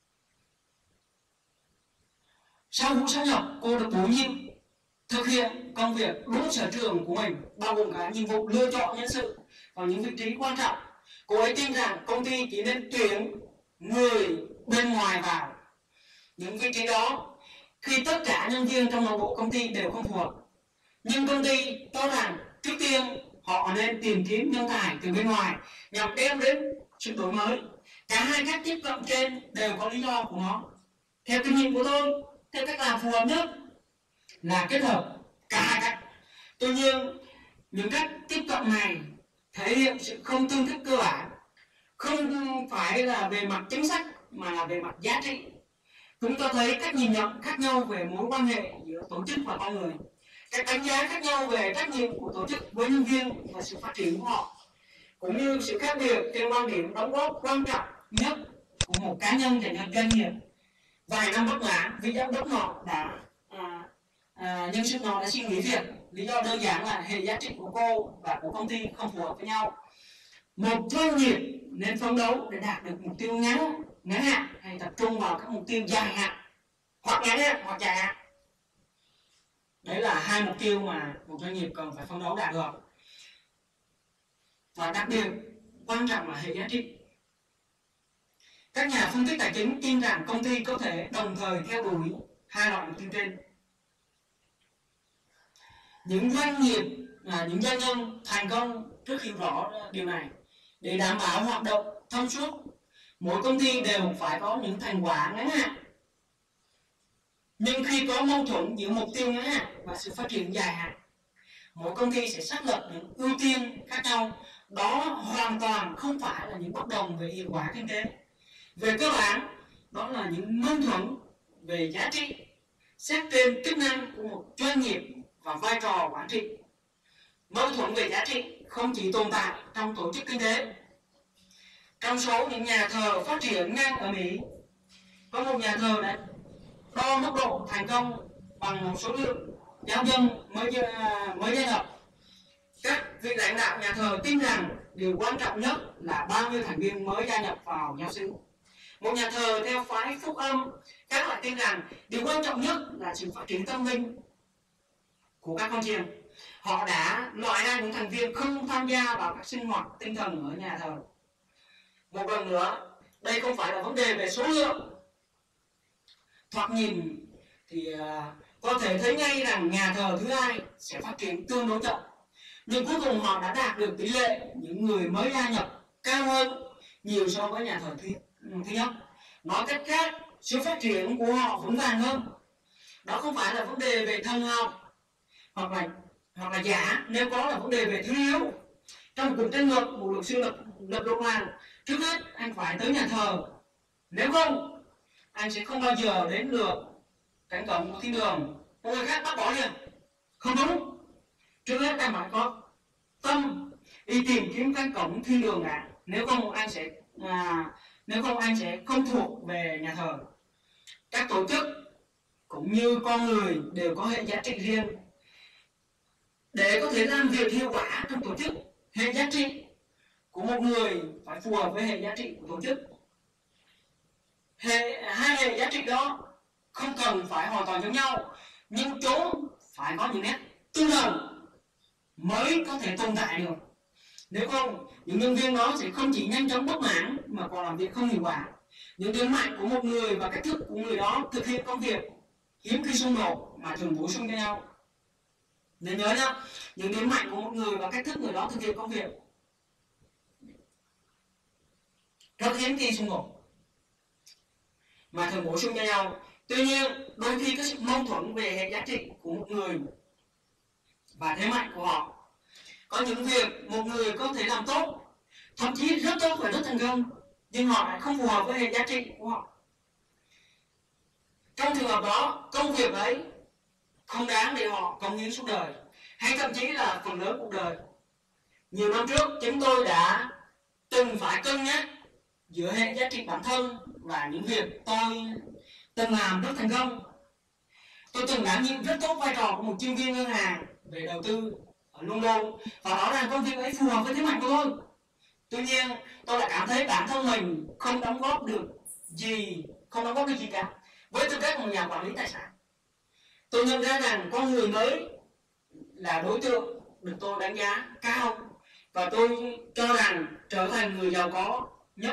Sau vụ sát nhập, cô được bổ nhiệm thực hiện công việc đúng sở trường của mình, bao gồm cả nhiệm vụ lựa chọn nhân sự vào những vị trí quan trọng. Cô ấy tin rằng công ty chỉ nên tuyển người bên ngoài vào những vị trí đó khi tất cả nhân viên trong nội bộ công ty đều không phù hợp. Nhưng công ty cho rằng trước tiên họ nên tìm kiếm nhân tài từ bên ngoài nhằm đem đến sự đổi mới. Cả hai cách tiếp cận trên đều có lý do của nó. Theo kinh nghiệm của tôi, theo cách làm phù hợp nhất là kết hợp cả hai cách. Tuy nhiên, những cách tiếp cận này thể hiện sự không tương thích cơ bản, không phải là về mặt chính sách mà là về mặt giá trị. Chúng ta thấy cách nhìn nhận khác nhau về mối quan hệ giữa tổ chức và con người, cách đánh giá khác nhau về trách nhiệm của tổ chức với nhân viên và sự phát triển của họ, cũng như sự khác biệt trên quan điểm đóng góp quan trọng nhất của một cá nhân dành cho doanh nghiệp. Vài năm bất mãn, vị giám đốc nọ nhân sự nọ đã xin nghỉ việc. Lý do đơn giản là hệ giá trị của cô và của công ty không phù hợp với nhau. Một doanh nghiệp nên phấn đấu để đạt được mục tiêu ngắn hạn hay tập trung vào các mục tiêu dài hạn, hoặc ngắn hạn hoặc dài hạn. Đấy là hai mục tiêu mà một doanh nghiệp cần phải phấn đấu đạt được. Và đặc biệt quan trọng là hệ giá trị. Các nhà phân tích tài chính tin rằng công ty có thể đồng thời theo đuổi hai loại mục tiêu trên. Những doanh nghiệp, những doanh nhân thành công rất hiểu rõ điều này. Để đảm bảo hoạt động thông suốt, mỗi công ty đều phải có những thành quả ngắn hạn. Nhưng khi có mâu thuẫn giữa mục tiêu ngắn hạn và sự phát triển dài hạn, mỗi công ty sẽ xác lập những ưu tiên khác nhau. Đó hoàn toàn không phải là những bất đồng về hiệu quả kinh tế. Về cơ bản, đó là những mâu thuẫn về giá trị, xét trên chức năng của một doanh nghiệp và vai trò quản trị. Mâu thuẫn về giá trị không chỉ tồn tại trong tổ chức kinh tế. Trong số những nhà thờ phát triển nhanh ở Mỹ, có một nhà thờ đã đo mức độ thành công bằng một số lượng giáo dân mới gia nhập. Các vị lãnh đạo nhà thờ tin rằng điều quan trọng nhất là bao nhiêu thành viên mới gia nhập vào giáo xứ. Một nhà thờ theo phái phúc âm khác lại tin rằng điều quan trọng nhất là sự phát triển tâm linh của các con chiên. Họ đã loại ra những thành viên không tham gia vào các sinh hoạt tinh thần ở nhà thờ. Một lần nữa, đây không phải là vấn đề về số lượng. Thoạt nhìn thì có thể thấy ngay rằng nhà thờ thứ hai sẽ phát triển tương đối chậm, nhưng cuối cùng họ đã đạt được tỷ lệ những người mới gia nhập cao hơn nhiều so với nhà thờ thứ nhất. Nói cách khác, sự phát triển của họ vững vàng hơn. Đó không phải là vấn đề về thần học hoặc là giả, nếu có là vấn đề về thương yêu. Trong cuộc tranh luận, một luật sư lập luận rằng trước hết anh phải tới nhà thờ, nếu không anh sẽ không bao giờ đến được cánh cổng của thiên đường. Một người khác bác bỏ liền, không đúng. Trước hết anh phải có tâm đi tìm kiếm cánh cổng thiên đường đã, nếu không anh sẽ không thuộc về nhà thờ. Các tổ chức cũng như con người đều có hệ giá trị riêng. Để có thể làm việc hiệu quả trong tổ chức, hệ giá trị của một người phải phù hợp với hệ giá trị của tổ chức. Hai hệ giá trị đó không cần phải hoàn toàn giống nhau, nhưng chúng phải có những nét tương đồng mới có thể tồn tại được. Nếu không, những nhân viên đó sẽ không chỉ nhanh chóng bất mãn mà còn làm việc không hiệu quả. Những điểm mạnh của một người và cách thức của người đó thực hiện công việc hiếm khi xung đột mà thường bổ sung cho nhau. Nên nhớ nhá, những điểm mạnh của một người và cách thức người đó thực hiện công việc rất hiếm khi xung đột mà thường bổ sung cho nhau. Tuy nhiên, đôi khi có sự mâu thuẫn về hệ giá trị của một người và thế mạnh của họ. Có những việc một người có thể làm tốt, thậm chí rất tốt và rất thành công, nhưng họ lại không phù hợp với hệ giá trị của họ. Trong trường hợp đó, công việc ấy không đáng để họ cống hiến suốt đời, hay thậm chí là phần lớn cuộc đời. Nhiều năm trước, chúng tôi đã từng phải cân nhắc giữa hệ giá trị bản thân và những việc tôi từng làm rất thành công. Tôi từng đảm nhiệm rất tốt vai trò của một chuyên viên ngân hàng về đầu tư ở London và rõ ràng công việc ấy phù hợp với thế mạnh của tôi. Tuy nhiên, tôi lại cảm thấy bản thân mình không đóng góp được gì cả với tư cách một nhà quản lý tài sản. Tôi nhận ra rằng con người mới là đối tượng được tôi đánh giá cao, và tôi cho rằng trở thành người giàu có nhất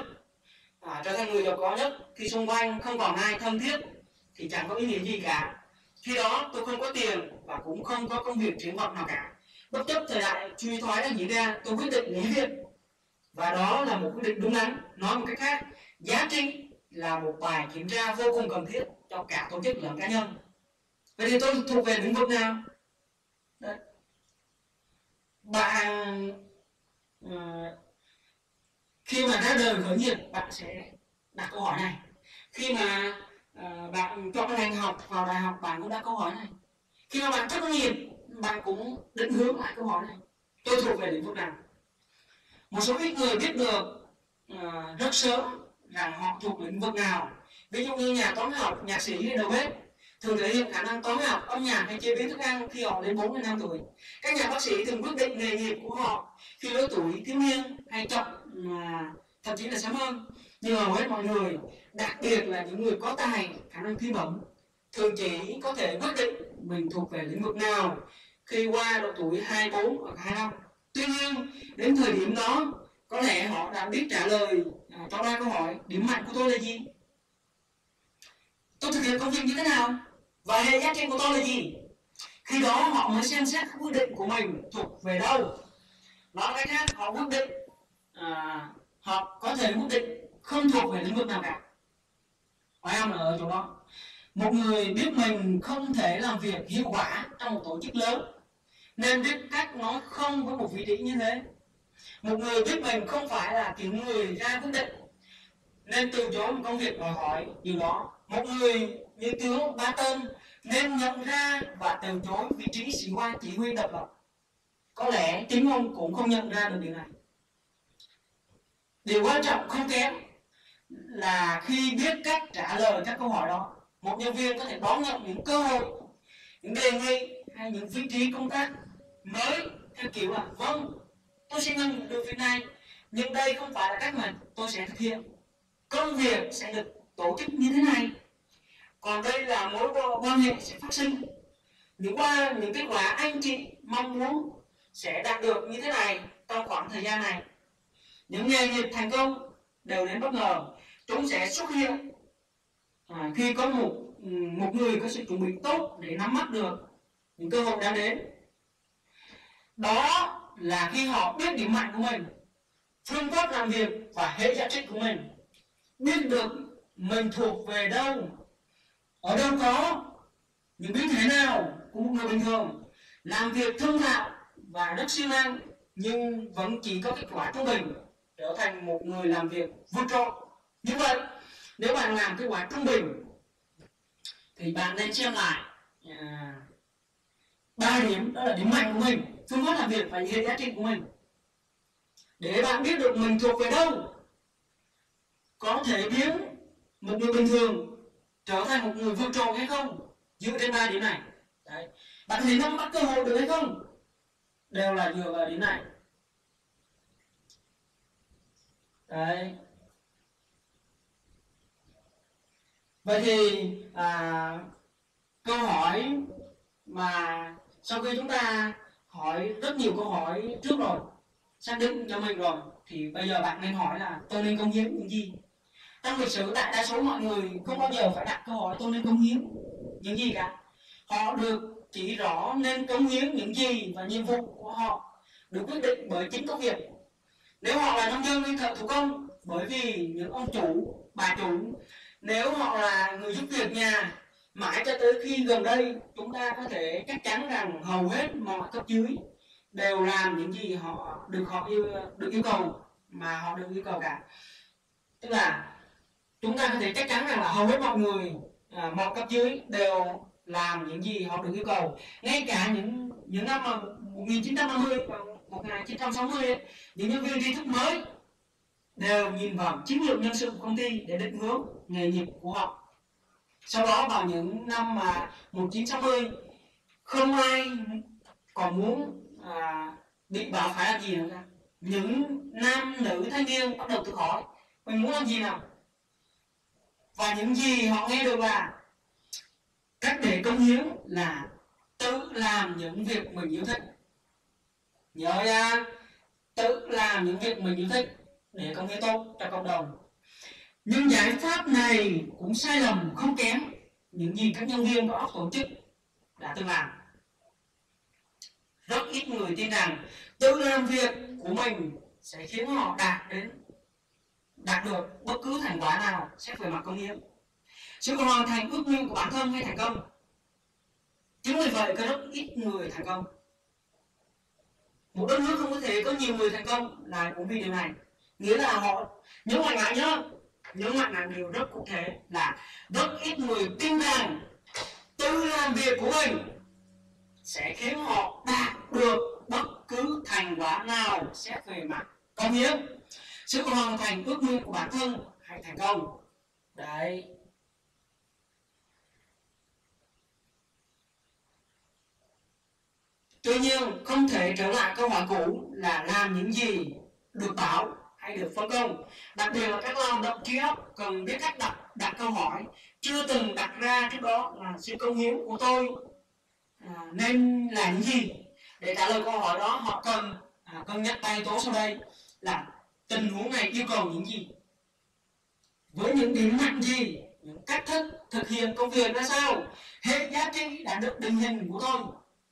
khi xung quanh không còn ai thân thiết thì chẳng có ý nghĩa gì cả. Khi đó tôi không có tiền và cũng không có công việc triển vọng nào cả. Bất chấp thời đại suy thoái đang diễn ra, tôi quyết định nghỉ việc, và đó là một quyết định đúng đắn. Nói một cách khác, giá trị là một bài kiểm tra vô cùng cần thiết cho cả tổ chức lẫn cá nhân. Vậy thì tôi thuộc về lĩnh vực nào? Đấy. Bạn khi mà ra đời khởi nghiệp, bạn sẽ đặt câu hỏi này. Khi mà bạn chọn ngành học vào đại học, bạn cũng đặt câu hỏi này. Khi mà bạn thất nghiệp, bạn cũng định hướng lại câu hỏi này: tôi thuộc về lĩnh vực nào? Một số ít người biết được rất sớm rằng họ thuộc lĩnh vực nào. Ví dụ như nhà toán học, nhạc sĩ hay đầu bếp thường thể hiện khả năng toán học, âm nhạc hay chế biến thức ăn khi họ đến 45 tuổi. Các nhà bác sĩ thường quyết định nghề nghiệp của họ khi lứa tuổi thiếu niên hay chậm, thậm chí là sớm hơn. Nhưng hầu hết mọi người, đặc biệt là những người có tài, khả năng thi bẩm, thường chỉ có thể quyết định mình thuộc về lĩnh vực nào khi qua độ tuổi 24 hoặc 25. Tuy nhiên, đến thời điểm đó, có lẽ họ đã biết trả lời cho 3 câu hỏi: điểm mạnh của tôi là gì? Tôi thực hiện công việc như thế nào? Và hệ giá trị của tôi là gì? Khi đó họ mới xem xét quyết định của mình thuộc về đâu. Nói cách khác, họ quyết định họ có thể quyết định không thuộc về lĩnh vực nào cả. Phải không? Ở chỗ đó, một người biết mình không thể làm việc hiệu quả trong một tổ chức lớn nên biết cách nói không với một vị trí như thế. Một người biết mình không phải là kiểu người ra quyết định nên từ chối một công việc đòi hỏi điều đó. Một người như tướng Barton nên nhận ra và từ chối vị trí sĩ quan chỉ huy độc lập. Có lẽ chính ông cũng không nhận ra được điều này. Điều quan trọng không kém là khi biết cách trả lời các câu hỏi đó, một nhân viên có thể đón nhận những cơ hội, những đề nghị hay những vị trí công tác mới theo kiểu là vâng, tôi sẽ nhận được việc này, nhưng đây không phải là cách mà tôi sẽ thực hiện. Công việc sẽ được tổ chức như thế này, còn đây là mối quan hệ sẽ phát sinh. Những kết quả anh chị mong muốn sẽ đạt được như thế này trong khoảng thời gian này. Những nghề nghiệp thành công đều đến bất ngờ. Chúng sẽ xuất hiện khi có một người có sự chuẩn bị tốt để nắm bắt được những cơ hội đang đến. Đó là khi họ biết điểm mạnh của mình, phương pháp làm việc và hệ giá trị của mình, biết được mình thuộc về đâu, ở đâu có những biến thể nào của một người bình thường, làm việc thông thạo và rất siêng năng nhưng vẫn chỉ có kết quả trung bình, trở thành một người làm việc vượt trội. Như vậy, nếu bạn làm kết quả trung bình thì bạn nên xem lại 3 điểm, đó là điểm mạnh của mình, phương pháp làm việc và hệ giá trị của mình, để bạn biết được mình thuộc về đâu, có thể biến một người bình thường trở thành một người vượt trội hay không, dựa trên 3 điểm này. Đấy. Bạn có thể nắm bắt cơ hội được hay không, đều là dựa vào điểm này. Đấy. Vậy thì câu hỏi mà sau khi chúng ta hỏi rất nhiều câu hỏi trước rồi, xác định cho mình rồi, thì bây giờ bạn nên hỏi là tôi nên cống hiến những gì. Trong lịch sử, đại đa số mọi người không bao giờ phải đặt câu hỏi tôi nên cống hiến những gì cả. Họ được chỉ rõ nên cống hiến những gì và nhiệm vụ của họ được quyết định bởi chính công việc. Nếu họ là nông dân hay thợ thủ công, bởi vì những ông chủ, bà chủ. Nếu họ là người giúp việc nhà, mãi cho tới khi gần đây chúng ta có thể chắc chắn rằng hầu hết mọi cấp dưới đều làm những gì họ được yêu cầu mà họ được yêu cầu cả. Tức là chúng ta có thể chắc chắn rằng là hầu hết mọi người, mọi cấp dưới đều làm những gì họ được yêu cầu. Ngay cả những năm 1950 và 1960 ấy, những nhân viên tri thức mới đều nhìn vào chiến lược nhân sự của công ty để định hướng nghề nghiệp của họ. Sau đó vào những năm 1960, không ai còn muốn bị bảo phải làm gì nữa cả. Những nam nữ thanh niên bắt đầu tự hỏi mình muốn làm gì nào, và những gì họ nghe được là cách để cống hiến là tự làm những việc mình yêu thích. Nhớ ra, tự làm những việc mình yêu thích để cống hiến tốt cho cộng đồng. Nhưng giải pháp này cũng sai lầm không kém những gì các nhân viên có óc tổ chức đã từng làm. Rất ít người tin rằng tự làm việc của mình sẽ khiến họ đạt được bất cứ thành quả nào xét về mặt công hiến. Sự hoàn thành ước nguyện của bản thân hay thành công. Chính vì vậy có rất ít người thành công. Một đất nước không có thể có nhiều người thành công là cũng vì điều này. Nghĩa là họ nhấn mạnh lại điều rất cụ thể là rất ít người tin rằng tự làm việc của mình sẽ khiến họ đạt được bất cứ thành quả nào xét về mặt công hiến, sự hoàn thành ước nguyện của bản thân hay thành công. Đấy. Tuy nhiên, không thể trở lại câu hỏi cũ là làm những gì được bảo hay được phân công. Đặc biệt là các lao động trí óc cần biết cách đặt câu hỏi chưa từng đặt ra trước đó là sự cống hiến của tôi nên là những gì. Để trả lời câu hỏi đó, họ cần cân nhắc 3 yếu tố sau đây là tình huống này yêu cầu những gì, với những điểm mạnh gì, những cách thức thực hiện công việc ra sao, hệ giá trị đã được định hình của tôi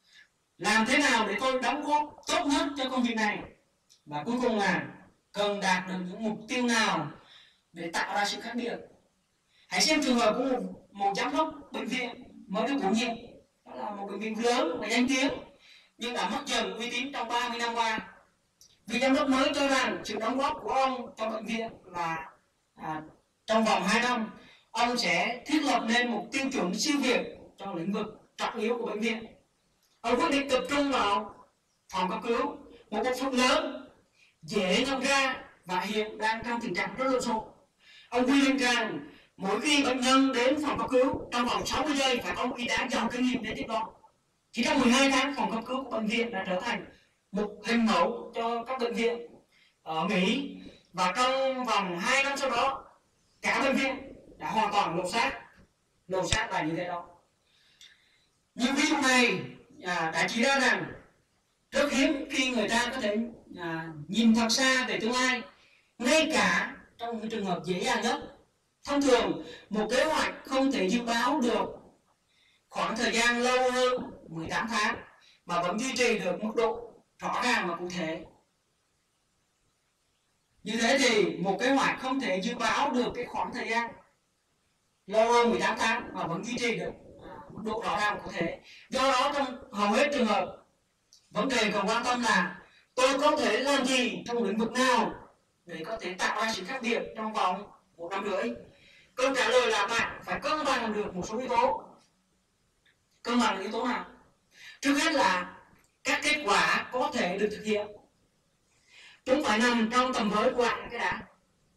làm thế nào để tôi đóng góp tốt nhất cho công việc này, và cuối cùng là cần đạt được những mục tiêu nào để tạo ra sự khác biệt. Hãy xem trường hợp của một giám đốc bệnh viện mới được bổ nhiệm, đó là một bệnh viện lớn và danh tiếng nhưng đã mất dần uy tín trong 30 năm qua. Vị giám đốc mới cho rằng sự đóng góp của ông cho bệnh viện là trong vòng 2 năm ông sẽ thiết lập nên một tiêu chuẩn siêu việt cho lĩnh vực trọng yếu của bệnh viện. Ông quyết định tập trung vào phòng cấp cứu, một bộ phận lớn dễ nhận ra và hiện đang trong tình trạng rất lộn xộn. Ông quy định rằng mỗi khi bệnh nhân đến phòng cấp cứu, trong vòng 60 giây phải có một y tá giàu kinh nghiệm để tiếp đón. Chỉ trong 12 tháng, phòng cấp cứu của bệnh viện đã trở thành một hình mẫu cho các bệnh viện ở Mỹ, và trong vòng 2 năm sau đó, cả bệnh viện đã hoàn toàn lột xác là như thế đó. Những ví dụ này đã chỉ ra rằng rất hiếm khi người ta có thể nhìn thật xa về tương lai, ngay cả trong những trường hợp dễ dàng nhất. Thông thường, một kế hoạch không thể dự báo được khoảng thời gian lâu hơn 18 tháng mà vẫn duy trì được mức độ rõ ràng và cụ thể. Như thế thì một kế hoạch không thể dự báo được cái khoảng thời gian lâu hơn 18 tháng mà vẫn duy trì được mức độ rõ ràng và cụ thể. Do đó, trong hầu hết trường hợp, vấn đề cần quan tâm là tôi có thể làm gì trong lĩnh vực nào để có thể tạo ra sự khác biệt trong vòng 1 năm rưỡi. Câu trả lời là bạn phải cân bằng được một số yếu tố. Cân bằng yếu tố nào? Trước hết là các kết quả có thể được thực hiện. Chúng phải nằm trong tầm với của bạn cái đã.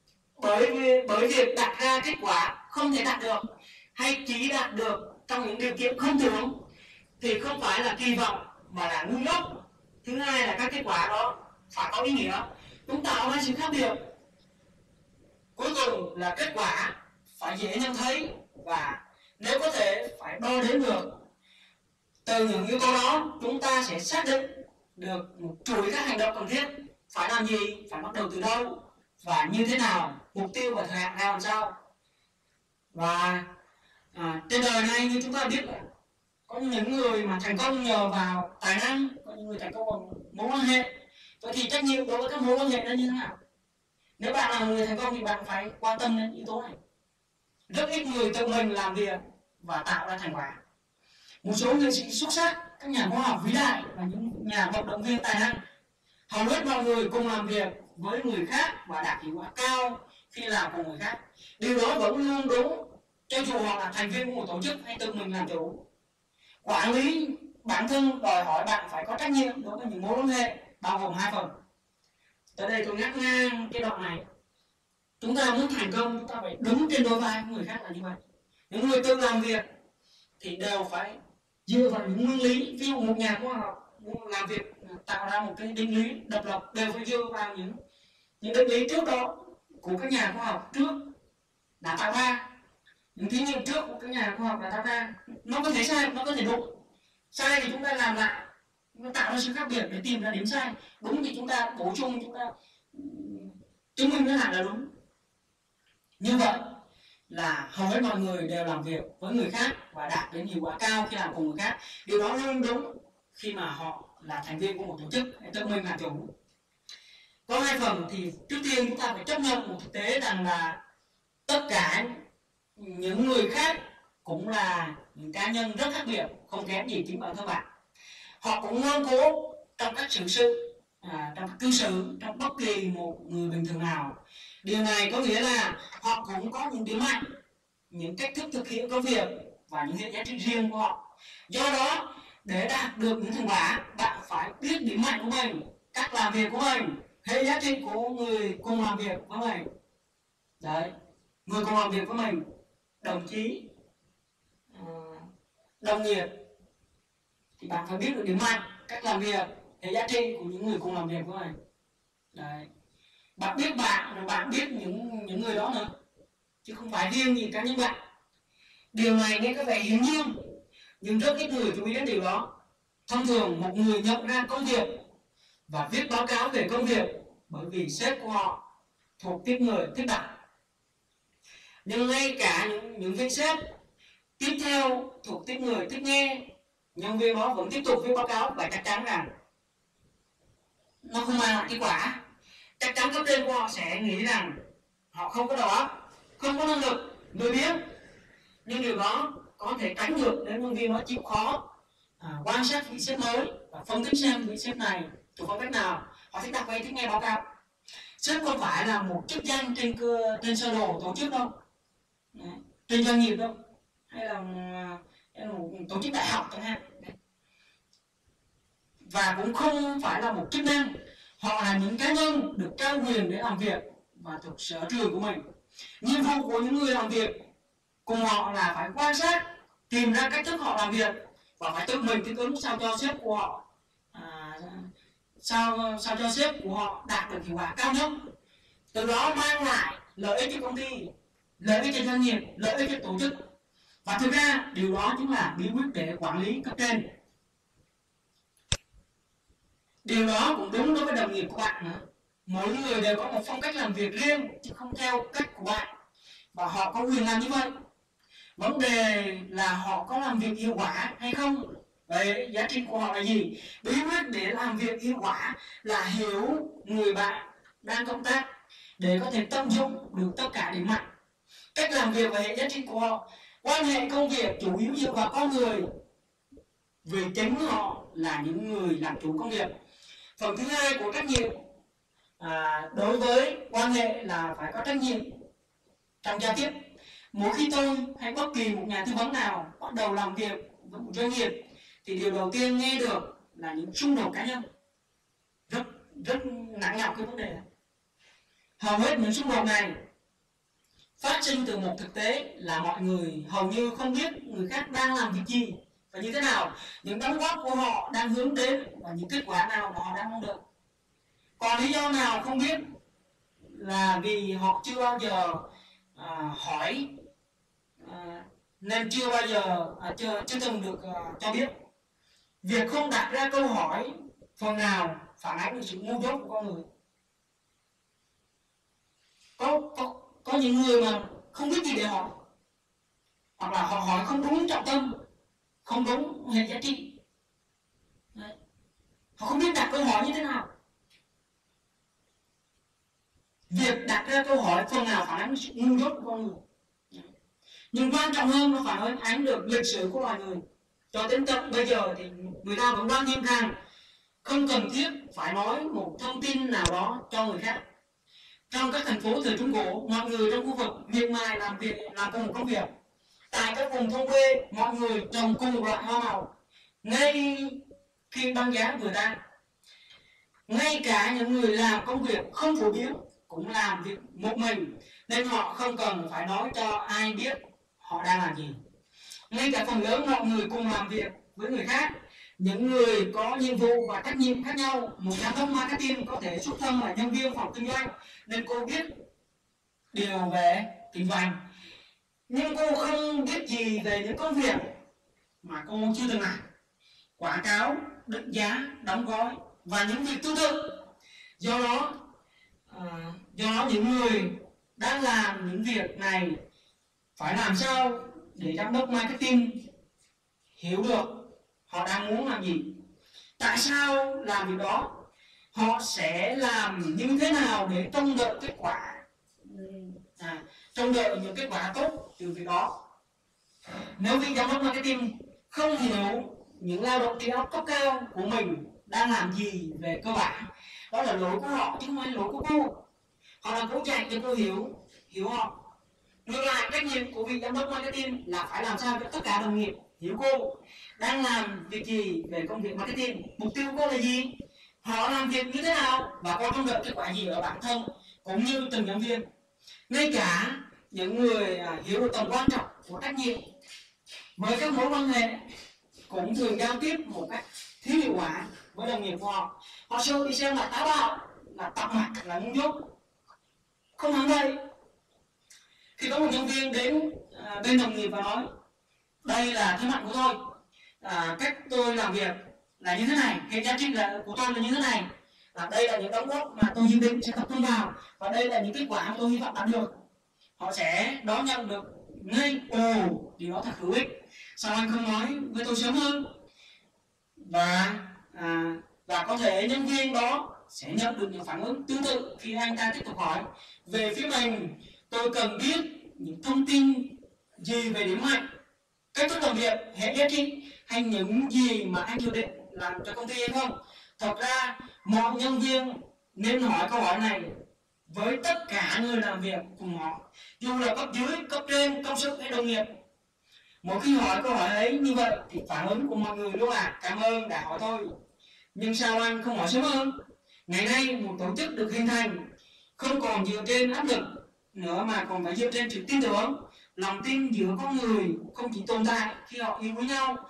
Bởi việc đặt ra kết quả không thể đạt được hay chỉ đạt được trong những điều kiện không thường thì không phải là kỳ vọng mà là ngu ngốc. Thứ hai là các kết quả đó phải có ý nghĩa, chúng tạo ra sự khác biệt. Cuối cùng là kết quả phải dễ nhận thấy và nếu có thể phải đo đếm được. Từ những yếu tố đó, chúng ta sẽ xác định được một chuỗi các hành động cần thiết. Phải làm gì, phải bắt đầu từ đâu và như thế nào, mục tiêu và thời hạn ra làm sao. Và trên đời này như chúng ta biết, có những người mà thành công nhờ vào tài năng, có những người thành công bằng mối quan hệ. Vậy thì trách nhiệm đối với các mối quan hệ đó như thế nào? Nếu bạn là một người thành công thì bạn phải quan tâm đến yếu tố này. Rất ít người tự mình làm việc và tạo ra thành quả. Một số nghệ sĩ xuất sắc, các nhà khoa học vĩ đại và những nhà vận động viên tài năng, hầu hết mọi người cùng làm việc với người khác và đạt hiệu quả cao khi làm cùng người khác. Điều đó vẫn luôn đúng cho dù họ là thành viên của một tổ chức hay tự mình làm chủ. Quản lý bản thân đòi hỏi bạn phải có trách nhiệm đối với những mối quan hệ, bao gồm 2 phần. Tới đây tôi ngắt ngang cái đoạn này. Chúng ta muốn thành công, chúng ta phải đứng trên đôi vai của người khác là như vậy. Những người tự làm việc thì đều phải dựa vào những nguyên lý. Ví dụ một nhà khoa học muốn làm việc tạo ra một cái định lý độc lập đều phải dựa vào những định lý trước đó của các nhà khoa học trước đã tạo ra, những thí nghiệm trước của các nhà khoa học đã tạo ra. Nó có thể sai, nó có thể đúng. Sai thì chúng ta làm lại, nó tạo ra sự khác biệt để tìm ra điểm sai. Đúng thì chúng ta bổ sung, chúng ta chứng minh cái hẳn là đúng. Như vậy là hầu hết mọi người đều làm việc với người khác và đạt đến hiệu quả cao khi làm cùng người khác. Điều đó luôn đúng khi mà họ là thành viên của một tổ chức hay tự mình là chủ. Có 2 phần thì trước tiên chúng ta phải chấp nhận một thực tế rằng là tất cả những người khác cũng là những cá nhân rất khác biệt, không kém gì chính bản thân bạn. Họ cũng ngoan cố trong các sự trong các cư xử, trong bất kỳ một người bình thường nào. Điều này có nghĩa là họ cũng có những điểm mạnh, những cách thức thực hiện công việc và những hệ giá trị riêng của họ. Do đó, để đạt được những thành quả, bạn phải biết điểm mạnh của mình, cách làm việc của mình, hệ giá trị của người cùng làm việc với mình. Đấy, người cùng làm việc với mình, đồng chí, đồng nghiệp, thì bạn phải biết được điểm mạnh, cách làm việc, hệ giá trị của những người cùng làm việc với mình. Đấy, bạn biết bạn, rồi bạn biết những người đó nữa, chứ không phải riêng gì cá nhân bạn. Điều này nghe có vẻ hiển nhiên, nhưng rất ít người chú ý đến điều đó. Thông thường một người nhận ra công việc và viết báo cáo về công việc bởi vì sếp của họ thuộc tiếp người thích đọc. Nhưng ngay cả những vị sếp tiếp theo thuộc tiếp người thích nghe nhân viên đó vẫn tiếp tục viết báo cáo, và chắc chắn rằng nó không mang lại kết quả. Chắc chắn cấp trên của họ sẽ nghĩ rằng họ không có đầu óc, không có năng lực, lười biếng. Nhưng điều đó có thể tránh được nếu nhân viên đó chịu khó quan sát vị sếp mới và phân tích xem vị sếp này thuộc phong cách nào. Họ thích đọc hay thích nghe báo cáo. Sếp không phải là một chức danh trên sơ đồ tổ chức đâu, trên doanh nghiệp đâu, hay là một tổ chức đại học chẳng hạn, và cũng không phải là một chức năng. Họ là những cá nhân được trao quyền để làm việc và thuộc sở trường của mình. Nhiệm vụ của những người làm việc cùng họ là phải quan sát, tìm ra cách thức họ làm việc và phải tự mình thích ứng sao cho sếp của họ sao cho sếp của họ đạt được hiệu quả cao nhất, từ đó mang lại lợi ích cho công ty, lợi ích cho doanh nghiệp, lợi ích cho tổ chức. Và thực ra điều đó chính là bí quyết để quản lý cấp trên. Điều đó cũng đúng đối với đồng nghiệp của bạn nữa. Mỗi người đều có một phong cách làm việc riêng chứ không theo cách của bạn, và họ có quyền làm như vậy. Vấn đề là họ có làm việc hiệu quả hay không. Vậy giá trị của họ là gì? Bí quyết để làm việc hiệu quả là hiểu người bạn đang công tác để có thể tận dụng được tất cả điểm mạnh, cách làm việc và hệ giá trị của họ. Quan hệ công việc chủ yếu dựa vào con người, vì chính họ là những người làm chủ công việc. Phần thứ hai của trách nhiệm đối với quan hệ là phải có trách nhiệm trong giao tiếp. Mỗi khi tôi hay bất kỳ một nhà tư vấn nào bắt đầu làm việc với một doanh nghiệp thì điều đầu tiên nghe được là những xung đột cá nhân, rất nặng nhọc cái vấn đề. Hầu hết những xung đột này phát sinh từ một thực tế là mọi người hầu như không biết người khác đang làm việc gì và như thế nào, những đóng góp của họ đang hướng đến và những kết quả nào mà họ đang mong đợi. Còn lý do nào không biết là vì họ chưa bao giờ hỏi, nên chưa bao giờ chưa từng được cho biết. Việc không đặt ra câu hỏi phần nào phản ánh sự ngu dốt của con người. Có những người mà không biết gì để hỏi, hoặc là họ hỏi không đúng trọng tâm, không đúng hệ giá trị. Đấy. Họ không biết đặt câu hỏi như thế nào. Việc đặt ra câu hỏi phần nào phản ánh sự ngu dốt của con người. Nhưng quan trọng hơn, nó phản ánh được lịch sử của loài người. Cho đến tận bây giờ thì người ta vẫn quan niệm rằng không cần thiết phải nói một thông tin nào đó cho người khác. Trong các thành phố thời Trung Cổ, mọi người trong khu vực miệt mài làm cùng một công việc. Tại các vùng thôn quê, mọi người trồng cùng một loại hoa màu. Ngay khi băng giá vừa tan, ngay cả những người làm công việc không phổ biến cũng làm việc một mình, nên họ không cần phải nói cho ai biết họ đang làm gì. Ngay cả phần lớn mọi người cùng làm việc với người khác, những người có nhiệm vụ và trách nhiệm khác nhau. Một giám đốc marketing có thể xuất thân là nhân viên phòng kinh doanh nên cô biết điều về kinh doanh, nhưng cô không biết gì về những công việc mà cô chưa từng làm: quảng cáo, định giá, đóng gói và những việc tương tự. Do đó những người đang làm những việc này phải làm sao để giám đốc marketing hiểu được họ đang muốn làm gì, tại sao làm việc đó, họ sẽ làm như thế nào để trông đợi kết quả, trông đợi những kết quả tốt từ việc đó. Nếu vị giám đốc marketing không hiểu những lao động trí óc cấp cao của mình đang làm gì về cơ bản, đó là lỗi của họ chứ không phải lỗi của cô. Họ là cố dạy cho cô hiểu họ. Ngược lại, trách nhiệm của vị giám đốc marketing là phải làm sao cho tất cả đồng nghiệp hiểu cô đang làm việc gì về công việc marketing, mục tiêu của cô là gì, họ làm việc như thế nào và cô trông đợi kết quả gì ở bản thân cũng như từng nhân viên. Ngay cả những người hiểu được tầm quan trọng của trách nhiệm với các mối quan hệ cũng thường giao tiếp một cách thiếu hiệu quả với đồng nghiệp của họ. Họ sợ bị xem là táo bạo, là tạp mạch, là ngu dốt. Không hẳn vậy. Khi có một nhân viên đến bên đồng nghiệp và nói: đây là thế mạnh của tôi, cách tôi làm việc là như thế này, hệ giá trị của tôi là như thế này, đây là những đóng góp mà tôi dự định sẽ tập trung vào, và đây là những kết quả mà tôi hy vọng đạt được, họ sẽ đón nhận được ngay: ồ, điều đó thật hữu ích, sao anh không nói với tôi sớm hơn. và và có thể nhân viên đó sẽ nhận được những phản ứng tương tự khi anh ta tiếp tục hỏi. Về phía mình, tôi cần biết những thông tin gì về điểm mạnh, cách thức làm việc, hệ giá trị hay những gì mà anh dự định làm cho công ty hay không. Thật ra mọi nhân viên nên hỏi câu hỏi này với tất cả người làm việc cùng họ, dù là cấp dưới, cấp trên, công chức hay đồng nghiệp. Mỗi khi hỏi câu hỏi ấy như vậy thì phản ứng của mọi người luôn là cảm ơn đã hỏi tôi, nhưng sao anh không hỏi sớm hơn. Ngày nay một tổ chức được hình thành không còn dựa trên áp lực nữa mà còn phải dựa trên sự tin tưởng. Lòng tin giữa con người không chỉ tồn tại khi họ yêu với nhau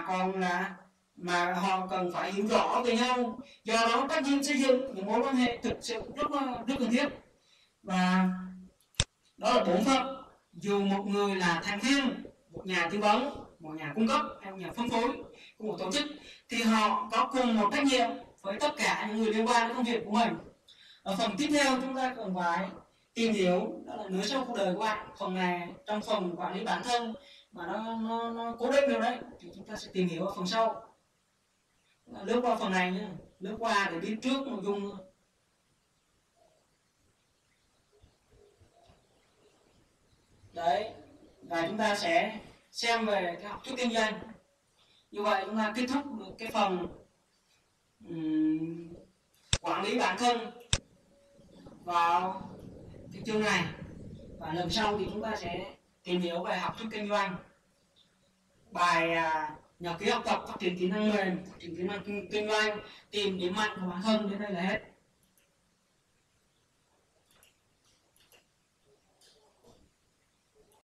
mà họ cần phải hiểu rõ về nhau. Do đó tất nhiên xây dựng những mối quan hệ thực sự rất cần thiết. Và đó là bổn phận. Dù một người là thành viên, một nhà tư vấn, một nhà cung cấp hay một nhà phân phối của một tổ chức thì họ có cùng một trách nhiệm với tất cả những người liên quan đến công việc của mình. Ở phần tiếp theo chúng ta cần phải tìm hiểu đó là nửa sau cuộc đời của bạn. Phần này trong phần quản lý bản thân mà nó cố định đâu đấy thì chúng ta sẽ tìm hiểu ở phần sau. Lướt qua phần này nhé, lướt qua để biết trước nội dung. Đấy, và chúng ta sẽ xem về cái học thuyết kinh doanh. Như vậy chúng ta kết thúc được cái phần quản lý bản thân vào cái chương này, và lần sau thì chúng ta sẽ tìm hiểu về học thuyết kinh doanh. Bài nhật ký học tập phát triển kỹ năng mềm, phát triển kỹ năng kinh doanh, tìm điểm mạnh của bản thân đến đây là hết.